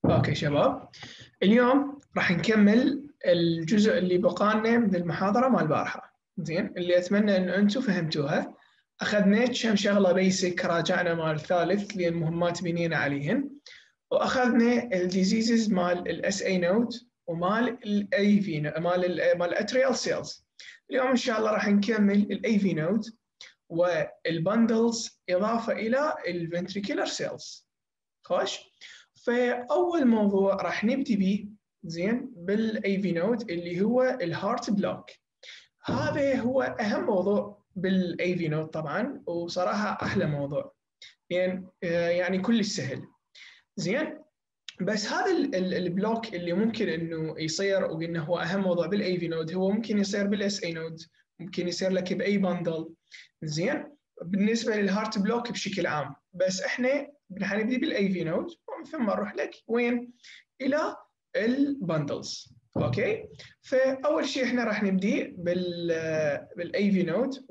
اوكي شباب، اليوم راح نكمل الجزء اللي بقالنا من المحاضرة مال البارحة. زين، اللي اتمنى ان انتم فهمتوها. اخذنا كم شغلة بيسك، راجعنا مال الثالث لان مهمات بنينا عليهن، واخذنا الديزيزز مال الاس اي نود ومال الاي في مال الاتريال سيلز. اليوم ان شاء الله راح نكمل الاي في نود والبندلز اضافة الى الفنتريكولار سيلز. خوش. فاول موضوع راح نبدي به زين بالاي في نود اللي هو الهارت بلوك. هذا هو اهم موضوع بالاي في نود طبعا، وصراحه احلى موضوع يعني كلش سهل. زين، بس هذا البلوك اللي ممكن انه يصير، وقلنا هو اهم موضوع بالاي في نود، هو ممكن يصير بالاس اي نود، ممكن يصير لك باي بندل. زين، بالنسبه للهارت بلوك بشكل عام، بس احنا حنبدي بالاي في نود ومن ثم نروح لك وين؟ الى البندلز. اوكي، فاول شيء احنا راح نبدي بالاي في نود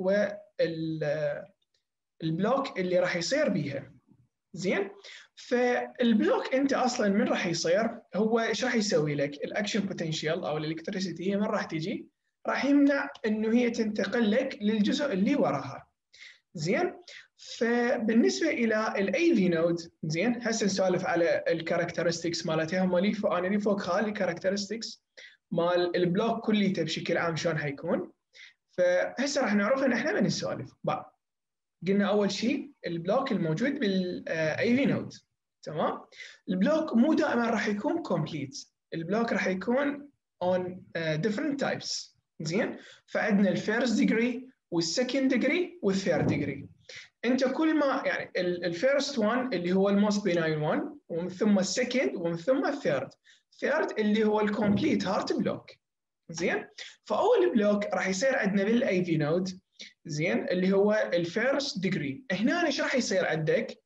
والبلوك اللي راح يصير بيها. زين، فالبلوك انت اصلا من راح يصير؟ هو ايش راح يسوي لك؟ الاكشن بوتنشال او الالكتريسيتي هي من راح تجي؟ راح يمنع انه هي تنتقل لك للجزء اللي وراها. زين، فبالنسبه الى الاي في نود، زين هسه نسولف على الكاركترستكس مالتها. هم لي انا لي فوق خالي كاركترستكس مال البلوك كليته بشكل عام شلون حيكون. فهسه راح نعرف ان احنا من نسولف بعد. قلنا اول شيء البلوك الموجود بالاي في نود. تمام، البلوك مو دائما راح يكون كومبليت، البلوك راح يكون on different types. زين، فعندنا الفيرست ديجري والسكند ديجري والثيرد ديجري. انت كل ما يعني الفيرست وان اللي هو الموست بيناين وان، ومن ثم السكند، ومن ثم الثيرد. الثيرد اللي هو الكومبليت هارت بلوك. زين، فاول بلوك راح يصير عندنا بالاي في نود، زين، اللي هو الفيرست ديجري. هنا ايش راح يصير عندك؟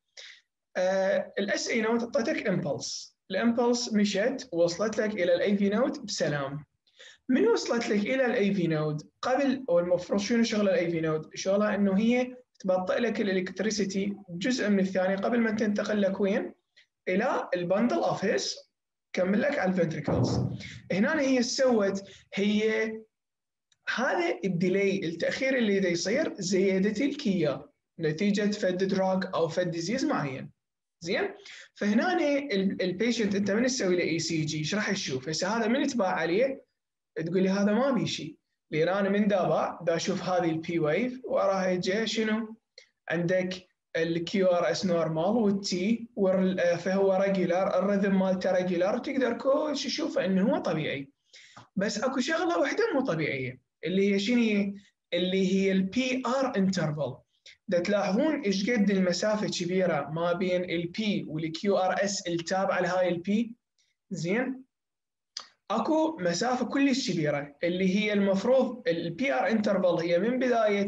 الاس اي نود اعطتك امبلس، الامبلس مشت وصلت لك الى الاي في نود بسلام. من وصلت لك الى الاي في نود قبل، او المفروض شنو شغل الاي في نود؟ شغلها انه هي تبطئ لك الالكتريسيتي جزء من الثانيه قبل ما تنتقل لك وين؟ الى البندل اوف هيس، كمل لك على الفنتريكلز. هنا هي سوت هي هذا الديلي، التاخير اللي دا يصير زياده الكيا نتيجه فد دراج او فد ديزيز معين. زين، فهنا البيشنت انت من تسوي له اي سي جي ايش راح يشوف؟ هسه هذا من تباع عليه تقول لي هذا ما بي شيء، لان انا من دابا دا اشوف هذه البي ويف وراها يجي شنو؟ عندك الكيو ار اس نورمال والتي، فهو ريجولار، الرذم مالته ريجولار، تقدر كل شيء تشوفه انه هو طبيعي. بس اكو شغله واحده مو طبيعيه، اللي هي شنو؟ اللي هي البي ار انترفال. دا تلاحظون ايش قد المسافه كبيره ما بين البي والكيو ار اس التابعه لهاي البي. زين، اكو مسافه كلش كبيره، اللي هي المفروض البي ار انترفال هي من بدايه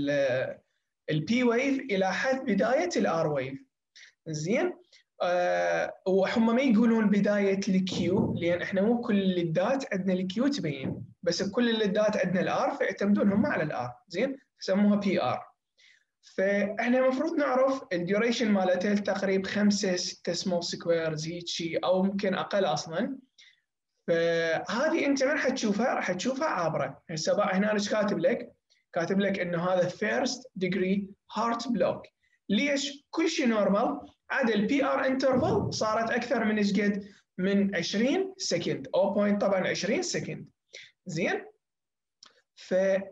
البي ويف الى حد بدايه الار ويف. زين، وهم ما يقولون بدايه الكيو، لان احنا مو كل الليدات عندنا الكيو تبين، بس بكل الليدات عندنا الار، فيعتمدون هم على الار. زين، يسموها بي ار. فاحنا المفروض نعرف الديوريشن مالتها تقريبا 5 6 سمول سكويرز هيك شيء، او ممكن اقل اصلا. فهذه انت من حتشوفها؟ راح تشوفها عابره. هسه هنا ايش كاتب لك؟ كاتب لك انه هذا فيرست ديجري هارت بلوك. ليش؟ كل شيء نورمال، عاد البي ار انترفال صارت اكثر من ايش قد؟ من 20 سكند، او بوينت طبعا 20 سكند. زين، ف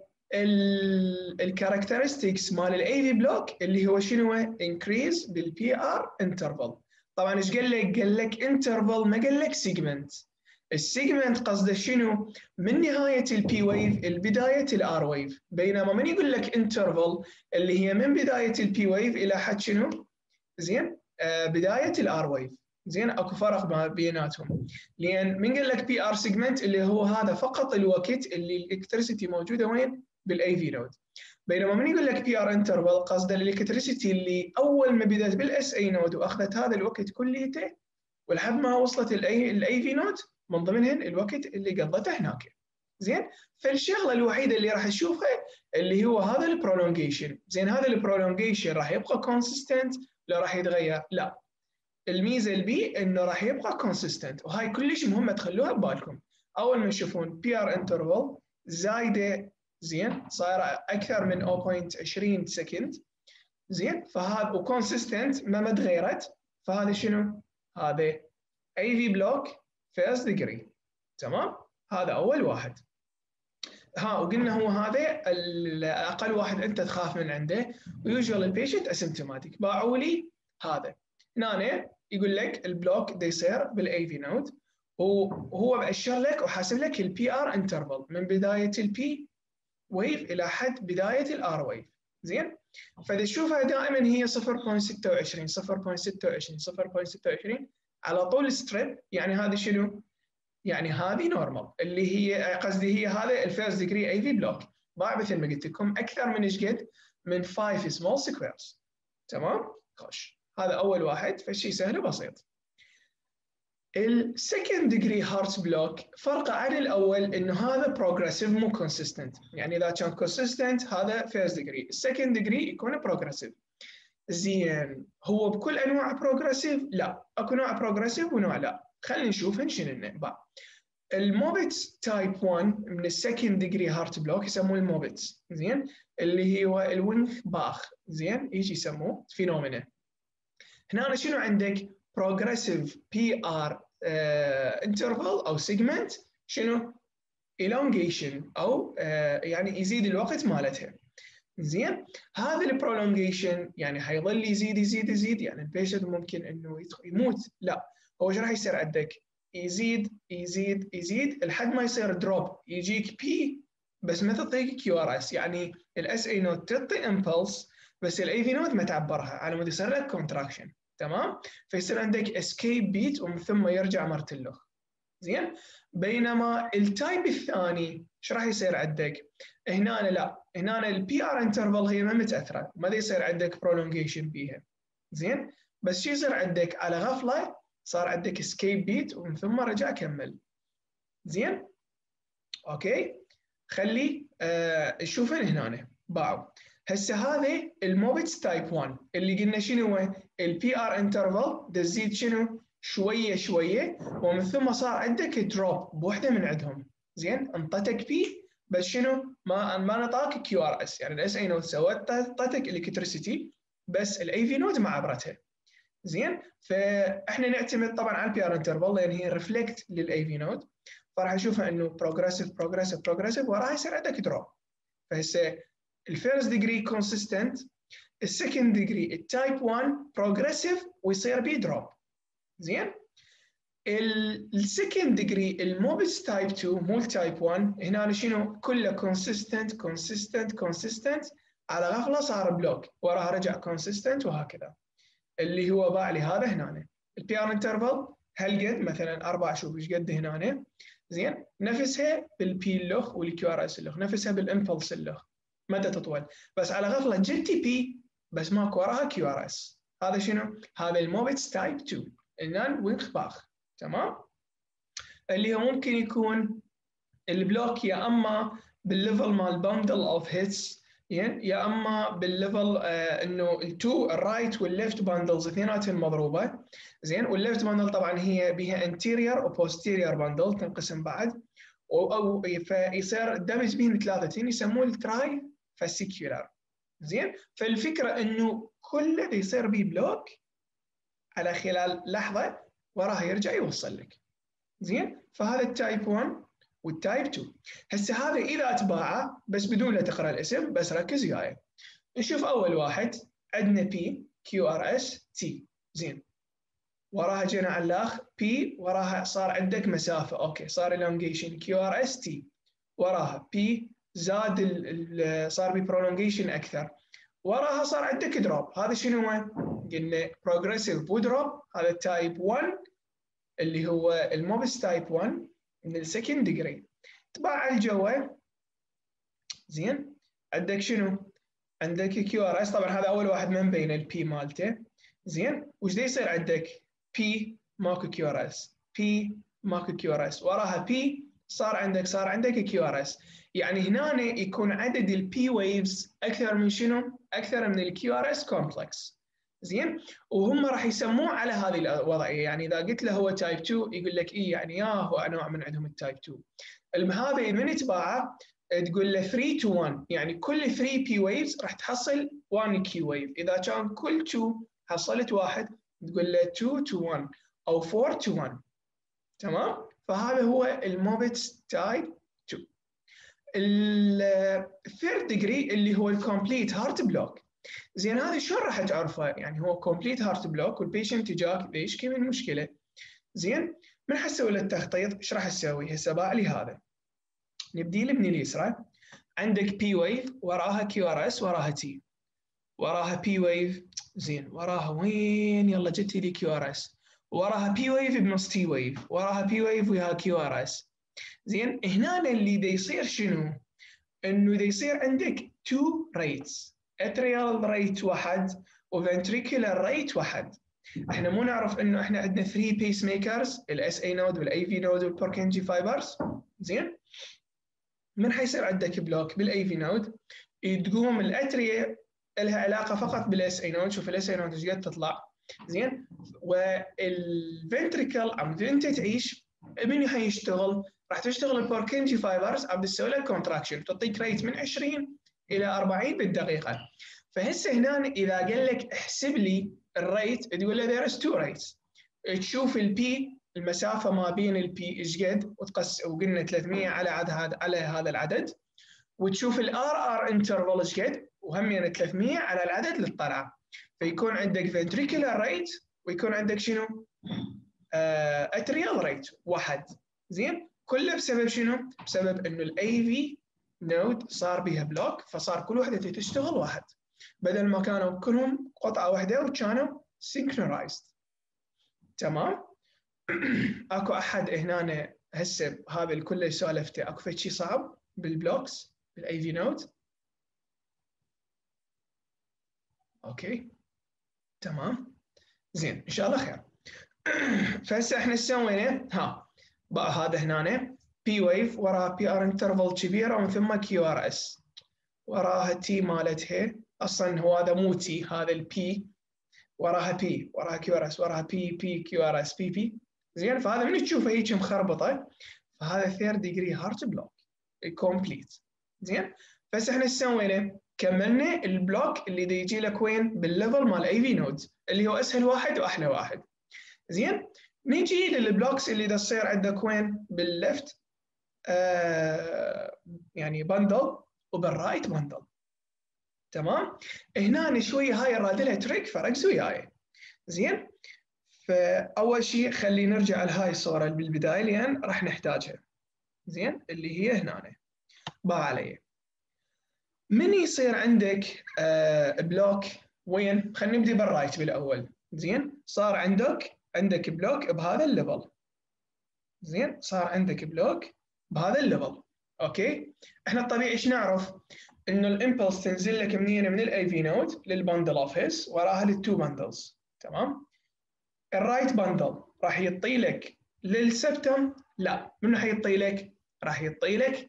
الكاركترستكس مال الاي في بلوك اللي هو شنو؟ انكريز بالبي ار انترفال. طبعا ايش قال لك؟ قال لك انترفال، ما قال لك سيجمنت. السيجمنت قصده شنو؟ من نهايه البي ويف لبدايه الار ويف، بينما من يقول لك انترفال اللي هي من بدايه البي ويف الى حد شنو؟ زين، بدايه الار ويف. زين، اكو فرق ما بيناتهم، لان من قال لك بي ار سيجمنت اللي هو هذا فقط الوقت اللي الالكتريسيتي موجوده وين؟ بالاي في نود. بينما من يقول لك بي ار انترفال قصده الالكتريسيتي اللي اول ما بدات بالاس اي نود واخذت هذا الوقت كليته ولحد ما وصلت الاي في نود، من ضمنهن الوقت اللي قضته هناك. زين، فالشغله الوحيده اللي راح تشوفها اللي هو هذا البرولونجيشن. زين، هذا البرولونجيشن راح يبقى كونسيستنت؟ لا راح يتغير؟ لا، الميزه البي انه راح يبقى كونسيستنت، وهاي كلش مهمه تخلوها ببالكم. اول ما تشوفون بي ار انترفال زايده زين صايره اكثر من 0.20 سكند زين، فهذا وكونسيستنت ما تغيرت، فهذا شنو؟ هذا اي في بلوك فيرست ديجري. تمام؟ هذا اول واحد. وقلنا هو هذا الاقل واحد انت تخاف من عنده، ويوجوال البيشنت اسيمتوماتيك. باعوا لي هذا هنا يقول لك البلوك دا يصير بالاي في نود، وهو مأشر لك وحاسب لك البي ار انترفال من بدايه البي ويف الى حد بدايه الار ويف. زين؟ فاذا تشوفها دائما هي 0.26 0.26 0.26 على طول ستريب، يعني هذه شنو؟ يعني هذه نورمال، اللي هي قصدي هي هذا الفيرست ديجري اي في بلوك، ضاع مثل ما قلت لكم اكثر من ايش قد؟ من 5 سمول سكويرز. تمام؟ خوش، هذا اول واحد، فشي سهل وبسيط. السكند ديجري هارت بلوك فرقه عن الاول انه هذا بروجريسيف مو كونسيستنت، يعني اذا كان كونسيستنت هذا فيرست ديجري، السكند ديجري يكون بروجريسيف. زين، هو بكل انواع بروجريسيف؟ لا، اكو نوع بروجريسيف ونوع لا. خلينا نشوف شنو بقى. الموبيتس تايب 1 من السكند ديجري هارت بلوك يسموه الموبيتس، زين، اللي هو الوينخ باخ، زين، يجي يسموه فينومينا. هنا شنو عندك؟ بروجريسيف بي ار انترفال او سيجمنت، شنو؟ elongation او يعني يزيد الوقت مالتها. زين، هذا البرولونجيشن يعني حيظل يزيد يزيد يزيد، يعني البيشنت ممكن انه يموت؟ لا، هو ايش راح يصير عندك؟ يزيد يزيد يزيد لحد ما يصير دروب، يجيك بي بس ما تعطيك كيو ار اس، يعني الاس اي نوت تعطي امبلس بس الاي في نوت ما تعبرها على مود يصير لك كونتراكشن. تمام؟ فيصير عندك اسكيب بيت ومن ثم يرجع مرتلخ. زين، بينما التايب الثاني ايش راح يصير عندك؟ هنا لا، هنا البي ار انترفال هي ما متاثره، ما يصير عندك برولونجيشن بيها. زين، بس شو يصير عندك؟ على غفله صار عندك اسكيب بيت ومن ثم رجع كمل. زين؟ اوكي، خلي شوفن هنا باعوا. هسه هذا الموبيتس تايب 1 اللي قلنا شنو هو؟ البي ار انترفال تزيد شنو؟ شويه شويه، ومن ثم صار عندك دروب بوحده من عندهم. زين، انطتك بي بس شنو؟ ما نطاك كيو ار اس، يعني الاس اي نود سوت انطتك الكتريسيتي بس الاي في نود ما عبرتها. زين، فاحنا نعتمد طبعا على البي ار انترفال لان هي ريفلكت للاي في نود، فراح اشوفها انه بروجريسيف بروجريسيف بروجريسيف وراها يصير عندك دروب. فهسه الفيرست ديجري كونسيستنت، السكند ديجري التايب 1 بروجريسيف ويصير بي دروب. زين، السكند ديجري الموبيتس تايب 2 مو التايب 1، هنا شنو؟ كله كونسيستنت كونسيستنت كونسيستنت، على غفله صار بلوك وراها رجع كونسيستنت، وهكذا. اللي هو باع لي هذا هنا البي ار انترفال هالقد مثلا 4، شوف ايش قد هنا. زين، نفسها بالبي اللخ والكيو ار اس اللخ، نفسها بالامبلس اللخ، مدى تطول، بس على غفله جبتي بي بس ماكو وراها كيو ار اس. هذا شنو؟ هذا الموبيتس تايب 2 النان وينخ باخ. تمام؟ اللي هو ممكن يكون البلوك يا اما بالليفل مال بندل اوف هيتس، يا اما بالليفل انه التو الرايت والليفت باندلز اثنيناتهم مضروبه. زين، والليفت باندل طبعا هي بها انتيرير وبوستيرير باندل تنقسم بعد، او فيصير الدمج بين ثلاثتين يسموه التراي فاسيكيولار. زين، فالفكره انه كله يصير به بلوك على خلال لحظه وراها يرجع يوصل لك. زين، فهذا التايب 1 والتايب 2. هسه هذا اذا اتباعه بس بدون لا تقرا الاسم، بس ركز وياي. نشوف اول واحد عندنا بي كيو ار اس تي. زين، وراها جينا على الاخ بي، وراها صار عندك مسافه، اوكي، صار elongation كيو ار اس تي، وراها بي زاد صار بي prolongation اكثر، وراها صار عندك دروب. هذا شنو هو؟ قلنا بروجريسيف ودروب، هذا التايب 1 اللي هو الموبس تايب 1 من السكند ديجري. تباع الجوه. زين، عندك شنو؟ عندك كيو ار اس، طبعا هذا اول واحد ما مبين البي مالته. زين، وش دا يصير عندك؟ بي ماكو كيو ار اس، بي ماكو كيو ار اس، وراها بي صار عندك كيو ار اس. يعني هنا يكون عدد البي ويفز اكثر من شنو؟ اكثر من الكيو ار اس كومبلكس. زين، وهم راح يسموه على هذه الوضعيه. يعني اذا قلت له هو تايب 2 يقول لك اي يعني هو انواع من عندهم التايب 2. هذا من تباعه تقول له 3 to 1، يعني كل 3 بي ويفز راح تحصل 1 كيو ويف. اذا كان كل 2 حصلت واحد تقول له 2 to 1 او 4 to 1. تمام؟ فهذا هو الموبيتس تايب 2. الثيرد ديجري اللي هو الكومبليت هارت بلوك. زين، هذا شلون راح تعرفه؟ يعني هو كومبليت هارت بلوك والبيشنت جاك يشكي من مشكله. زين، من حنسوي له التخطيط؟ ايش راح تسوي؟ هسه باع لي هذا، نبدي له من اليسرى. عندك بي ويف، وراها كيو ار اس، وراها تي، وراها بي ويف. زين، وراها وين؟ يلا جت لي كيو ار اس، وراها بي ويف بنص تي ويف، وراها بي ويف وياها كيو ار اس. زين، هنا اللي دا يصير شنو؟ انه دا يصير عندك تو ريتس، اتريال ريت واحد وفنتريكولار ريت واحد. احنا مو نعرف انه احنا عندنا 3 بيس ميكرز، الاس اي نود والاي في نود والبوركنجي فايبرز. زين، من حيصير عندك بلوك بالاي في نود تقوم الاتريا لها علاقه فقط بالاس اي نود. شوف الاس اي نود ايش قد تطلع. زين، والفنتريكل عم انت تعيش من حيشتغل؟ راح تشتغل البوركنجي فايبرز، عم تسوي لها كونتراكشن، تعطيك ريت من 20 الى 40 بالدقيقه. فهسه هنا اذا قال لك احسب لي الريت، تقول له there is two rates. تشوف البي، المسافه ما بين البي ايش قد، وقلنا 300 على هذا العدد، وتشوف الار ار انترفال ايش قد، وهم يعني 300 على العدد اللي طلع. فيكون عندك فنتريكولار ريت، ويكون عندك شنو؟ اتريال ريت واحد. زين، كله بسبب شنو؟ بسبب انه الاي في نود صار بيها بلوك، فصار كل وحده تشتغل واحد، بدل ما كانوا كلهم قطعه واحده وكانوا سينكرونايزد. تمام؟ اكو احد هنا هسه هذا الكل سالفته اكو شيء صعب بالبلوكس بالاي في نود؟ اوكي تمام، زين ان شاء الله خير. فهسه احنا ايش سوينا؟ بقى هذا هنا بي ويف، وراها بي ار انترفال كبيره، ومن ثم كيو ار اس، وراها تي مالتها. اصلا هو هذا مو تي، هذا البي، وراها بي، وراها كيو ار اس، وراها بي كيو ار اس بي. زين، فهذا من تشوفه هيك مخربطه، فهذا ثيرد ديجري هارت بلوك كومبليت. زين، بس احنا ايش سوينا؟ كملنا البلوك اللي دا يجي لك وين؟ بالليفل مال اي في نودز، اللي هو اسهل واحد واحلى واحد. زين، نيجي للبلوكس اللي دا تصير عندك وين؟ بالليفت يعني بندل، وبالرايت بندل. تمام؟ هنا شوي هاي راد لها تريك، فركز وياي. زين، فاول شيء خلي نرجع لهاي الصوره بالبدايه لان راح نحتاجها. زين، اللي هي هنا باع علي. من يصير عندك بلوك وين؟ خلينا نبدي بالرايت بالاول. زين، صار عندك بلوك بهذا الليفل. زين، صار عندك بلوك بهذا الليفل. اوكي، احنا الطبيعي ايش نعرف؟ انه الامبلس تنزل لك منين؟ من الاي في نود للبندل اوف هيس، وراها للتو بندلز. تمام؟ الرايت بندل راح يعطي لك للسبتم؟ لا، منو حيعطي لك؟ راح يعطي لك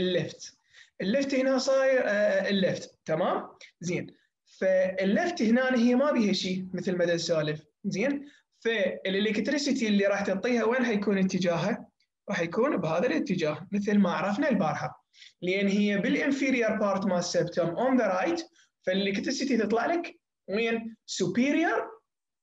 الليفت هنا صاير الليفت. تمام؟ زين، فالليفت هنا هي ما بيها شيء مثل ما نسولف. زين، فالالكتريسيتي اللي راح تعطيها وين حيكون اتجاهها؟ راح يكون بهذا الاتجاه مثل ما عرفنا البارحه، لان هي بالانفيريور بارت مال السبتم اون ذا رايت، فالالكتريسيتي تطلع لك وين؟ سوبيريور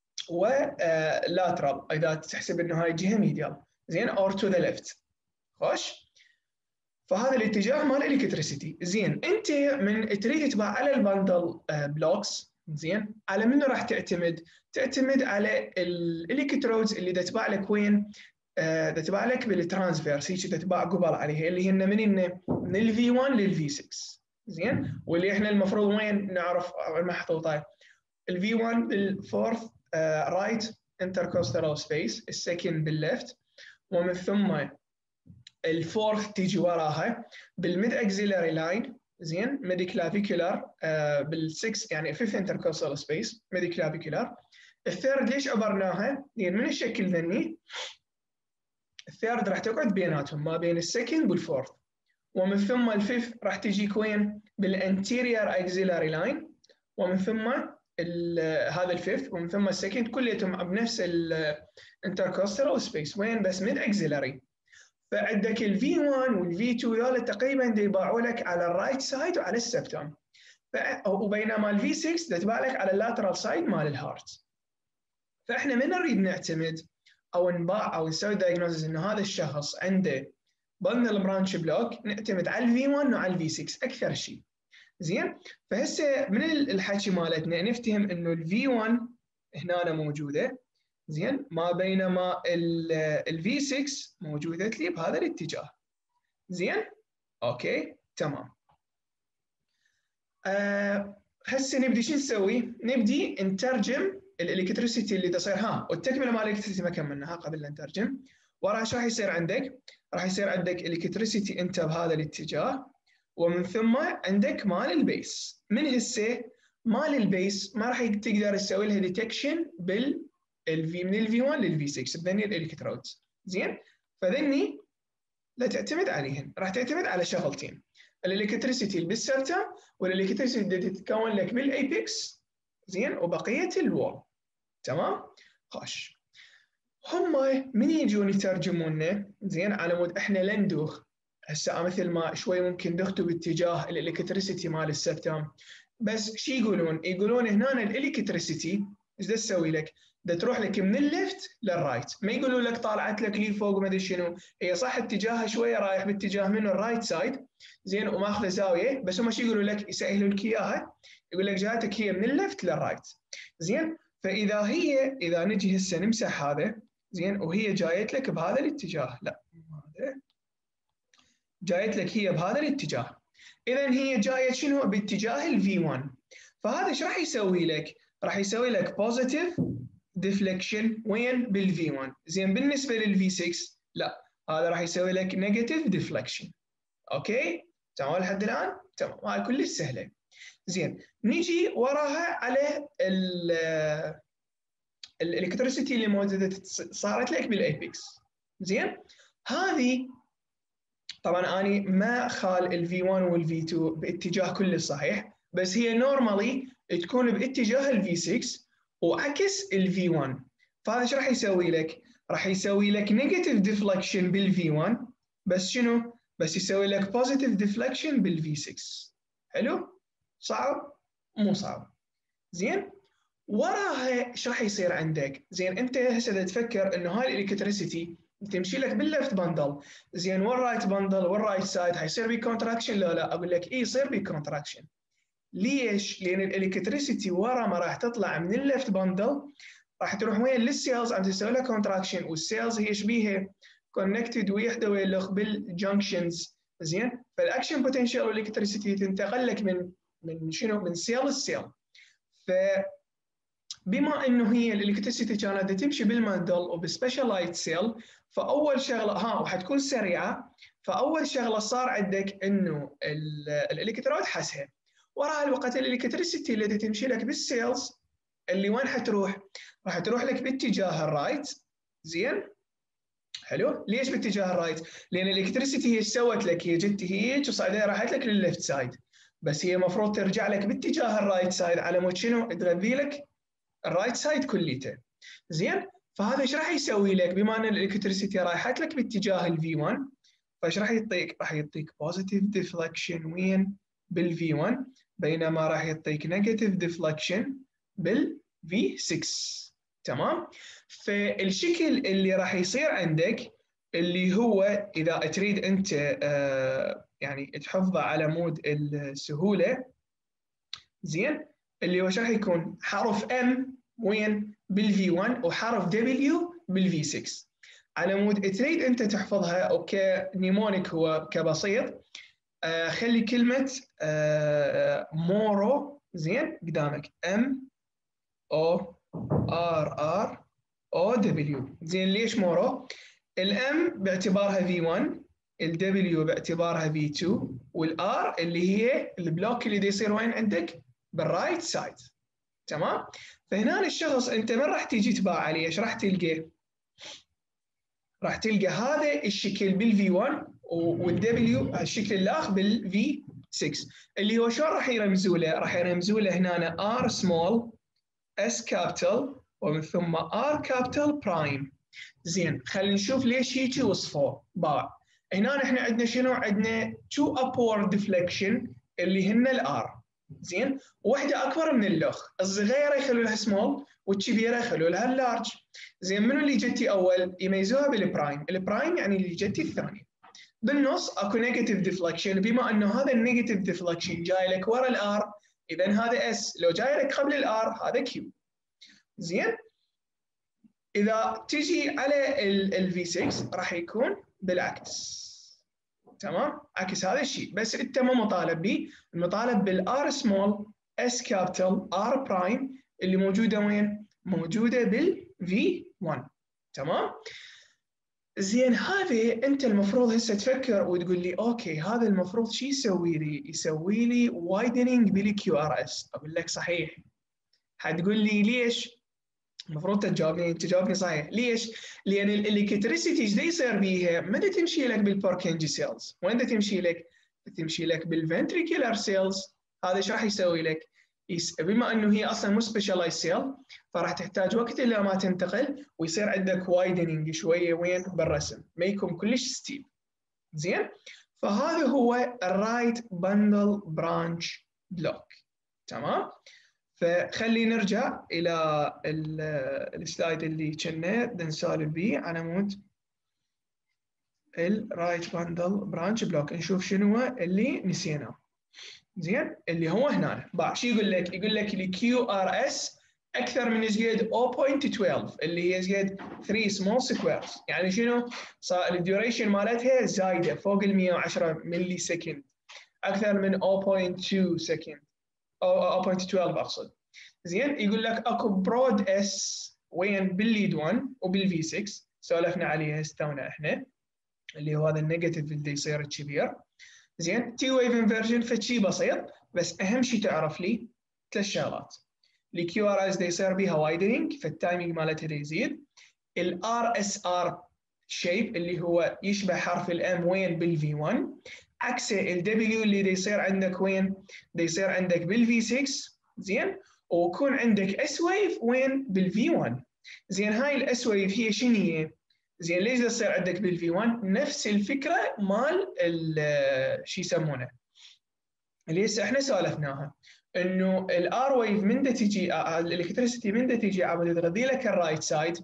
ولاترال، اذا تحسب انه هاي جهه ميديال. زين، اور تو ذا ليفت. خوش، فهذا الاتجاه مال الالكتريسيتي. زين، انت من تريد تباع على البندل بلوكس، زين، على منو راح تعتمد؟ تعتمد على الالكترودز اللي تتباع لك وين؟ تتباع لك بالترانسفيرس، هيك تتباع قبل عليها، اللي هن من الفي 1 للفي 6. زين، واللي احنا المفروض وين نعرف محطوطه؟ الفي 1 بالفورث رايت انتركوستال سبيس، السكند بالليفت، ومن ثم الفورث تيجي وراها بالميد اكزيلاري لاين. زين، ميد كلافيكولار بالسكس، يعني فيفث انتركوستال سبيس ميد كلافيكولار. الثيرد ليش عبرناها؟ لان من الشكل ذني الثيرد راح تقعد بيناتهم، ما بين السكند والفورث، ومن ثم الفيفث راح تجيك وين؟ بالانتيريور اكزيلاري لاين، ومن ثم هذا الفيفث ومن ثم السكند كليتهم بنفس الانتركوستال سبيس، وين بس ميد اكسلري. فعندك الفي 1 والفي 2 ذولا تقريبا يباعوا لك على الرايت سايد وعلى السبتم، وبينما الفي 6 تباع لك على اللاترال سايد مال الهارت. فاحنا من نريد نعتمد او نباع او نسوي دايجنوزز انه هذا الشخص عنده بندل برانش بلوك، نعتمد على الفي 1 وعلى الفي 6 اكثر شيء. زين، فهسه من الحكي مالتنا نفتهم انه الفي 1 هنا موجوده، زين، ما بينما الفي 6 موجوده لي بهذا الاتجاه. زين، اوكي تمام. هسه نبدي شو نسوي؟ نبدي نترجم الالكتريسيتي اللي تصير. والتكمله مال الالكتريسيتي ما كملناها قبل لا نترجم. وراها شو راح يصير عندك؟ راح يصير عندك الكتريسيتي انت بهذا الاتجاه، ومن ثم عندك مال البيس. من هسه مال البيس ما راح تقدر تسوي لها ديتكشن بالفي من الفي 1 للفي 6 بذني الالكترودز. زين، فذني لا تعتمد عليهن، راح تعتمد على شغلتين: الالكتريسيتي اللي بالسبتم والالكتريسيتي اللي تتكون لك بالايبكس، زين، وبقيه الوول. تمام؟ خوش. هم من يجون يترجمون لنا، زين، على مود احنا لا ندوخ. هسه مثل ما شوي ممكن دختوا باتجاه الالكتريسيتي مال السبتم، بس شو يقولون؟ يقولون هنا الالكتريسيتي ايش تسوي لك؟ تروح لك من الليفت للرايت، ما يقولوا لك طالعت لك لي فوق ما ادري شنو. هي صح اتجاهها شويه رايح باتجاه منه الرايت سايد، زين، وماخذه زاويه، بس هم شو يقولوا لك؟ يسهلوا لك اياها، يقول لك جاتك هي من الليفت للرايت. زين، اذا نجي هسه نمسح هذا، زين، وهي جايت لك بهذا الاتجاه، لا هذا جايت لك هي بهذا الاتجاه، اذا هي جايه شنو؟ باتجاه الفي 1. فهذا ايش راح يسوي لك؟ راح يسوي لك بوزيتيف ديفليكشن وين؟ بالفي 1. زين، بالنسبه للفي 6 لا، هذا راح يسوي لك نيجاتيف ديفليكشن. اوكي تمام لحد الان؟ تمام، هاي كلش سهله. زين، نيجي وراها على الالكتريسيتي اللي موجوده صارت لك بالايبكس. زين، هذه طبعا اني ما خال الفي 1 والفي 2 باتجاه كله صحيح، بس هي نورمالي تكون باتجاه الفي 6 وعكس الفي 1. فهذا ايش راح يسوي لك؟ راح يسوي لك نيجاتيف ديفلكشن بالفي 1، بس شنو؟ بس يسوي لك بوزيتيف ديفلكشن بالفي 6. حلو؟ صعب؟ مو صعب. زين، وراها ايش راح يصير عندك؟ زين، انت هسه تفكر انه هاي الالكتريسيتي تمشي لك بالليفت باندل، زين، والرايت باندل والرايت سايد حيصير بي كونتراكشن؟ لا، اقول لك اي يصير بي كونتراكشن. ليش؟ لان الالكتريسيتي ورا ما راح تطلع من الليفت باندل، راح تروح وين؟ للسيلز، عم تسوي لها كونتراكشن، والسيلز هي شبيها كونكتد ويحدى ويلخ بالجنكشنز. زين، فالاكشن بوتنشال والالكتريسيتي تنتقل لك من شنو؟ من سيل لسيل. ف بما انه هي الالكتريسيتي كانت تمشي بالماندل وبسبيشالايت سيل، فاول شغله وحتكون سريعه، فاول شغله صار عندك انه الالكترود حسها. وراها الوقت الالكتريسيتي اللي تمشي لك بالسيلز اللي وين حتروح؟ راح تروح لك باتجاه الرايت. زين، حلو. ليش باتجاه الرايت؟ لان الالكتريسيتي هي سوت لك؟ هي جت هيك وصعدت راحت لك للليفت سايد، بس هي المفروض ترجع لك باتجاه الرايت سايد على مود شنو؟ تغذي لك الرايت سايد كليته. زين، فهذا ايش راح يسوي لك؟ بما ان الالكتريسيتي رايحت لك باتجاه الفي 1، فايش راح يعطيك؟ راح يعطيك بوزيتيف ديفلكشن وين؟ بالفي 1، بينما راح يعطيك نيجاتيف ديفلكشن بالفي 6. تمام؟ فالشكل اللي راح يصير عندك اللي هو اذا تريد انت يعني تحفظه على مود السهوله، زين، اللي هو راح يكون حرف ام وين؟ بالفي 1، وحرف دبليو بالفي 6. على مود تريد انت تحفظها او كنيمونيك هو كبسيط، خلي كلمه مورو، زين، قدامك ام او ار ار او دبليو. زين، ليش مورو؟ الام باعتبارها في 1، الدبليو باعتبارها في 2، والار اللي هي البلوك اللي يصير وين عندك؟ بالرايت سايد. تمام؟ فهنا الشخص انت من راح تيجي تباع عليه؟ ايش راح تلقى؟ راح تلقى هذا الشكل بالفي 1 والدبليو الشكل الاخر بالفي 6، اللي هو شلون راح يرمزوا له؟ راح يرمزوا له هنا ار سمول S capital ومن ثم R capital prime. زين خلينا نشوف ليش هيك وصفوه باع. هنا احنا عندنا شنو؟ عندنا two upward deflection اللي هن الار. زين واحده اكبر من اللوخ، الصغيره يخلوا لها سمول والكبيره يخلوا لها اللارج. زين منو اللي جتي اول؟ يميزوها بالبرايم، البرايم يعني اللي جتي الثانيه. بالنص اكو نيجاتيف ديفلكشن، بما انه هذا النيجاتيف ديفلكشن جاي لك ورا الار، اذا هذا اس، لو جاي لك قبل الار هذا كيو. زين اذا تجي على الفي 6 راح يكون بالعكس. تمام؟ عكس هذا الشيء، بس انت مو مطالب به، المطالب بالار سمول اس كابيتال ار برايم اللي موجوده وين؟ موجوده بالفي 1. تمام؟ زين هذه انت المفروض هسه تفكر وتقول لي اوكي هذا المفروض شو يسوي لي؟ يسوي لي وايدنينج بالكيو ار اس. اقول لك صحيح. حتقول لي ليش؟ المفروض تجاوبني صحيح. ليش؟ لان الالكتريسيتي ايش يصير بيها؟ متى تمشي لك بالبوركنجي سيلز؟ وين تمشي لك؟ تمشي لك بالفنتريكولار سيلز. هذا ايش راح يسوي لك؟ بما انه هي اصلا مو سبيشالايز سيل، فراح تحتاج وقت الا ما تنتقل ويصير عندك وايدنينج شويه وين بالرسم، ما يكون كلش ستيب. زين؟ فهذا هو الرايت باندل برانش بلوك. تمام؟ فخلي نرجع الى السلايد اللي كنا نسولف به على مود الرايت باندل برانش بلوك، نشوف شنو اللي نسيناه. زين اللي هو هنا بعد شو يقول لك؟ يقول لك الكيو ار اس اكثر من زيد 0.12 اللي هي زيد 3 سمول سكويرز. يعني شنو؟ صار الديوريشن مالتها زايده فوق ال 110 ملي سكند، اكثر من 0.2 سكند او 0.12 اقصد. زين يقول لك اكو برود اس وين بالليد 1 وبالفي 6 سولفنا عليها استونا احنا، اللي هو هذا النيجاتيف اللي يصير الكبير. زين تي ويف انفرجن فشي بسيط، بس اهم شيء تعرف لي 3 شغلات. الكيو ار اس يصير بها وايدنينج فالتايمينج مالتها يزيد. الار اس ار شيب اللي هو يشبه حرف الام وين بالفي 1، عكسه الدبليو اللي يصير عندك وين؟ يصير عندك بالفي 6. زين ويكون عندك اس ويف وين؟ بالفي 1. زين هاي الاس ويف هي شنو هي؟ زين ليش تصير عندك بالفي 1؟ نفس الفكره مال شو يسمونه اللي هسه احنا سولفناها، انه الار ويف من تجي الالكتريسيتي من تجي عم تغذي لك الرايت سايد،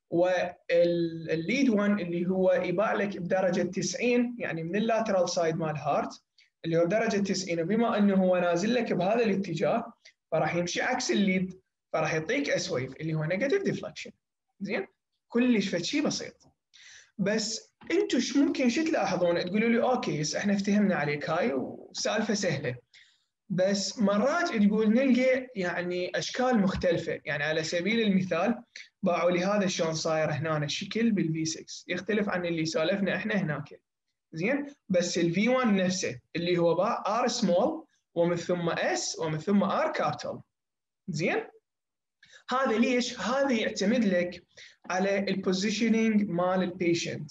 والليد 1 اللي هو يباع لك بدرجه 90 يعني من اللاترال سايد مال هارت اللي هو درجه 90، وبما انه هو نازل لك بهذا الاتجاه فراح يمشي عكس الليد، فراح يعطيك اس ويف اللي هو نيجاتيف ديفلكشن. زين كلش فشي بسيط. بس انتم ممكن شو تلاحظون؟ تقولوا لي اوكي احنا افتهمنا عليك هاي وسالفه سهله، بس مرات تقول نلقى يعني اشكال مختلفه. يعني على سبيل المثال باعوا لي هذا شلون صاير هنا الشكل بالفي 6 يختلف عن اللي سولفنا احنا هناك. زين بس الفي 1 نفسه اللي هو باع ار سمول ومن ثم اس ومن ثم ار كابيتال. زين هذا ليش؟ هذا يعتمد لك على البوزيشننج مال البيشنت،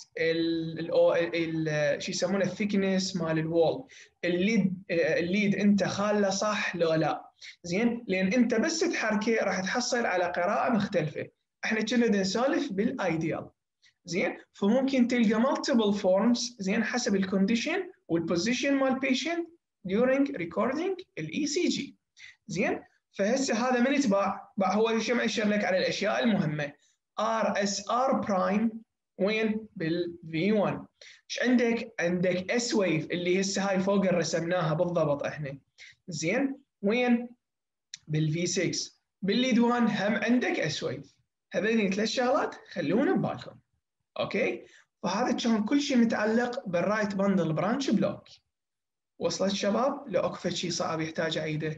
شو يسمونه الثيكنس مال الوول، الليد انت خاله صح لو لا. زين لان انت بس تحركه راح تحصل على قراءه مختلفه. احنا كنا نسولف بالايديال. زين فممكن تلقى مالتيبل فورمز زين حسب الكونديشن والبوزيشن مال البيشنت during recording الاي سي جي. زين فهسه هذا من يتباع؟ باع هو شو مأشر لك على الاشياء المهمه. ار اس ار برايم وين؟ بالفي 1. ايش عندك؟ عندك اس ويف اللي هسه هاي فوق رسمناها بالضبط احنا. زين وين؟ بالفي 6. بالليد 1 هم عندك اس ويف. هذين 3 شغلات خلونا ببالكم. اوكي فهذا كان كل شيء متعلق بالرايت باندل برانش بلوك. وصلت شباب؟ لو اكو شيء صعب يحتاج اعيده.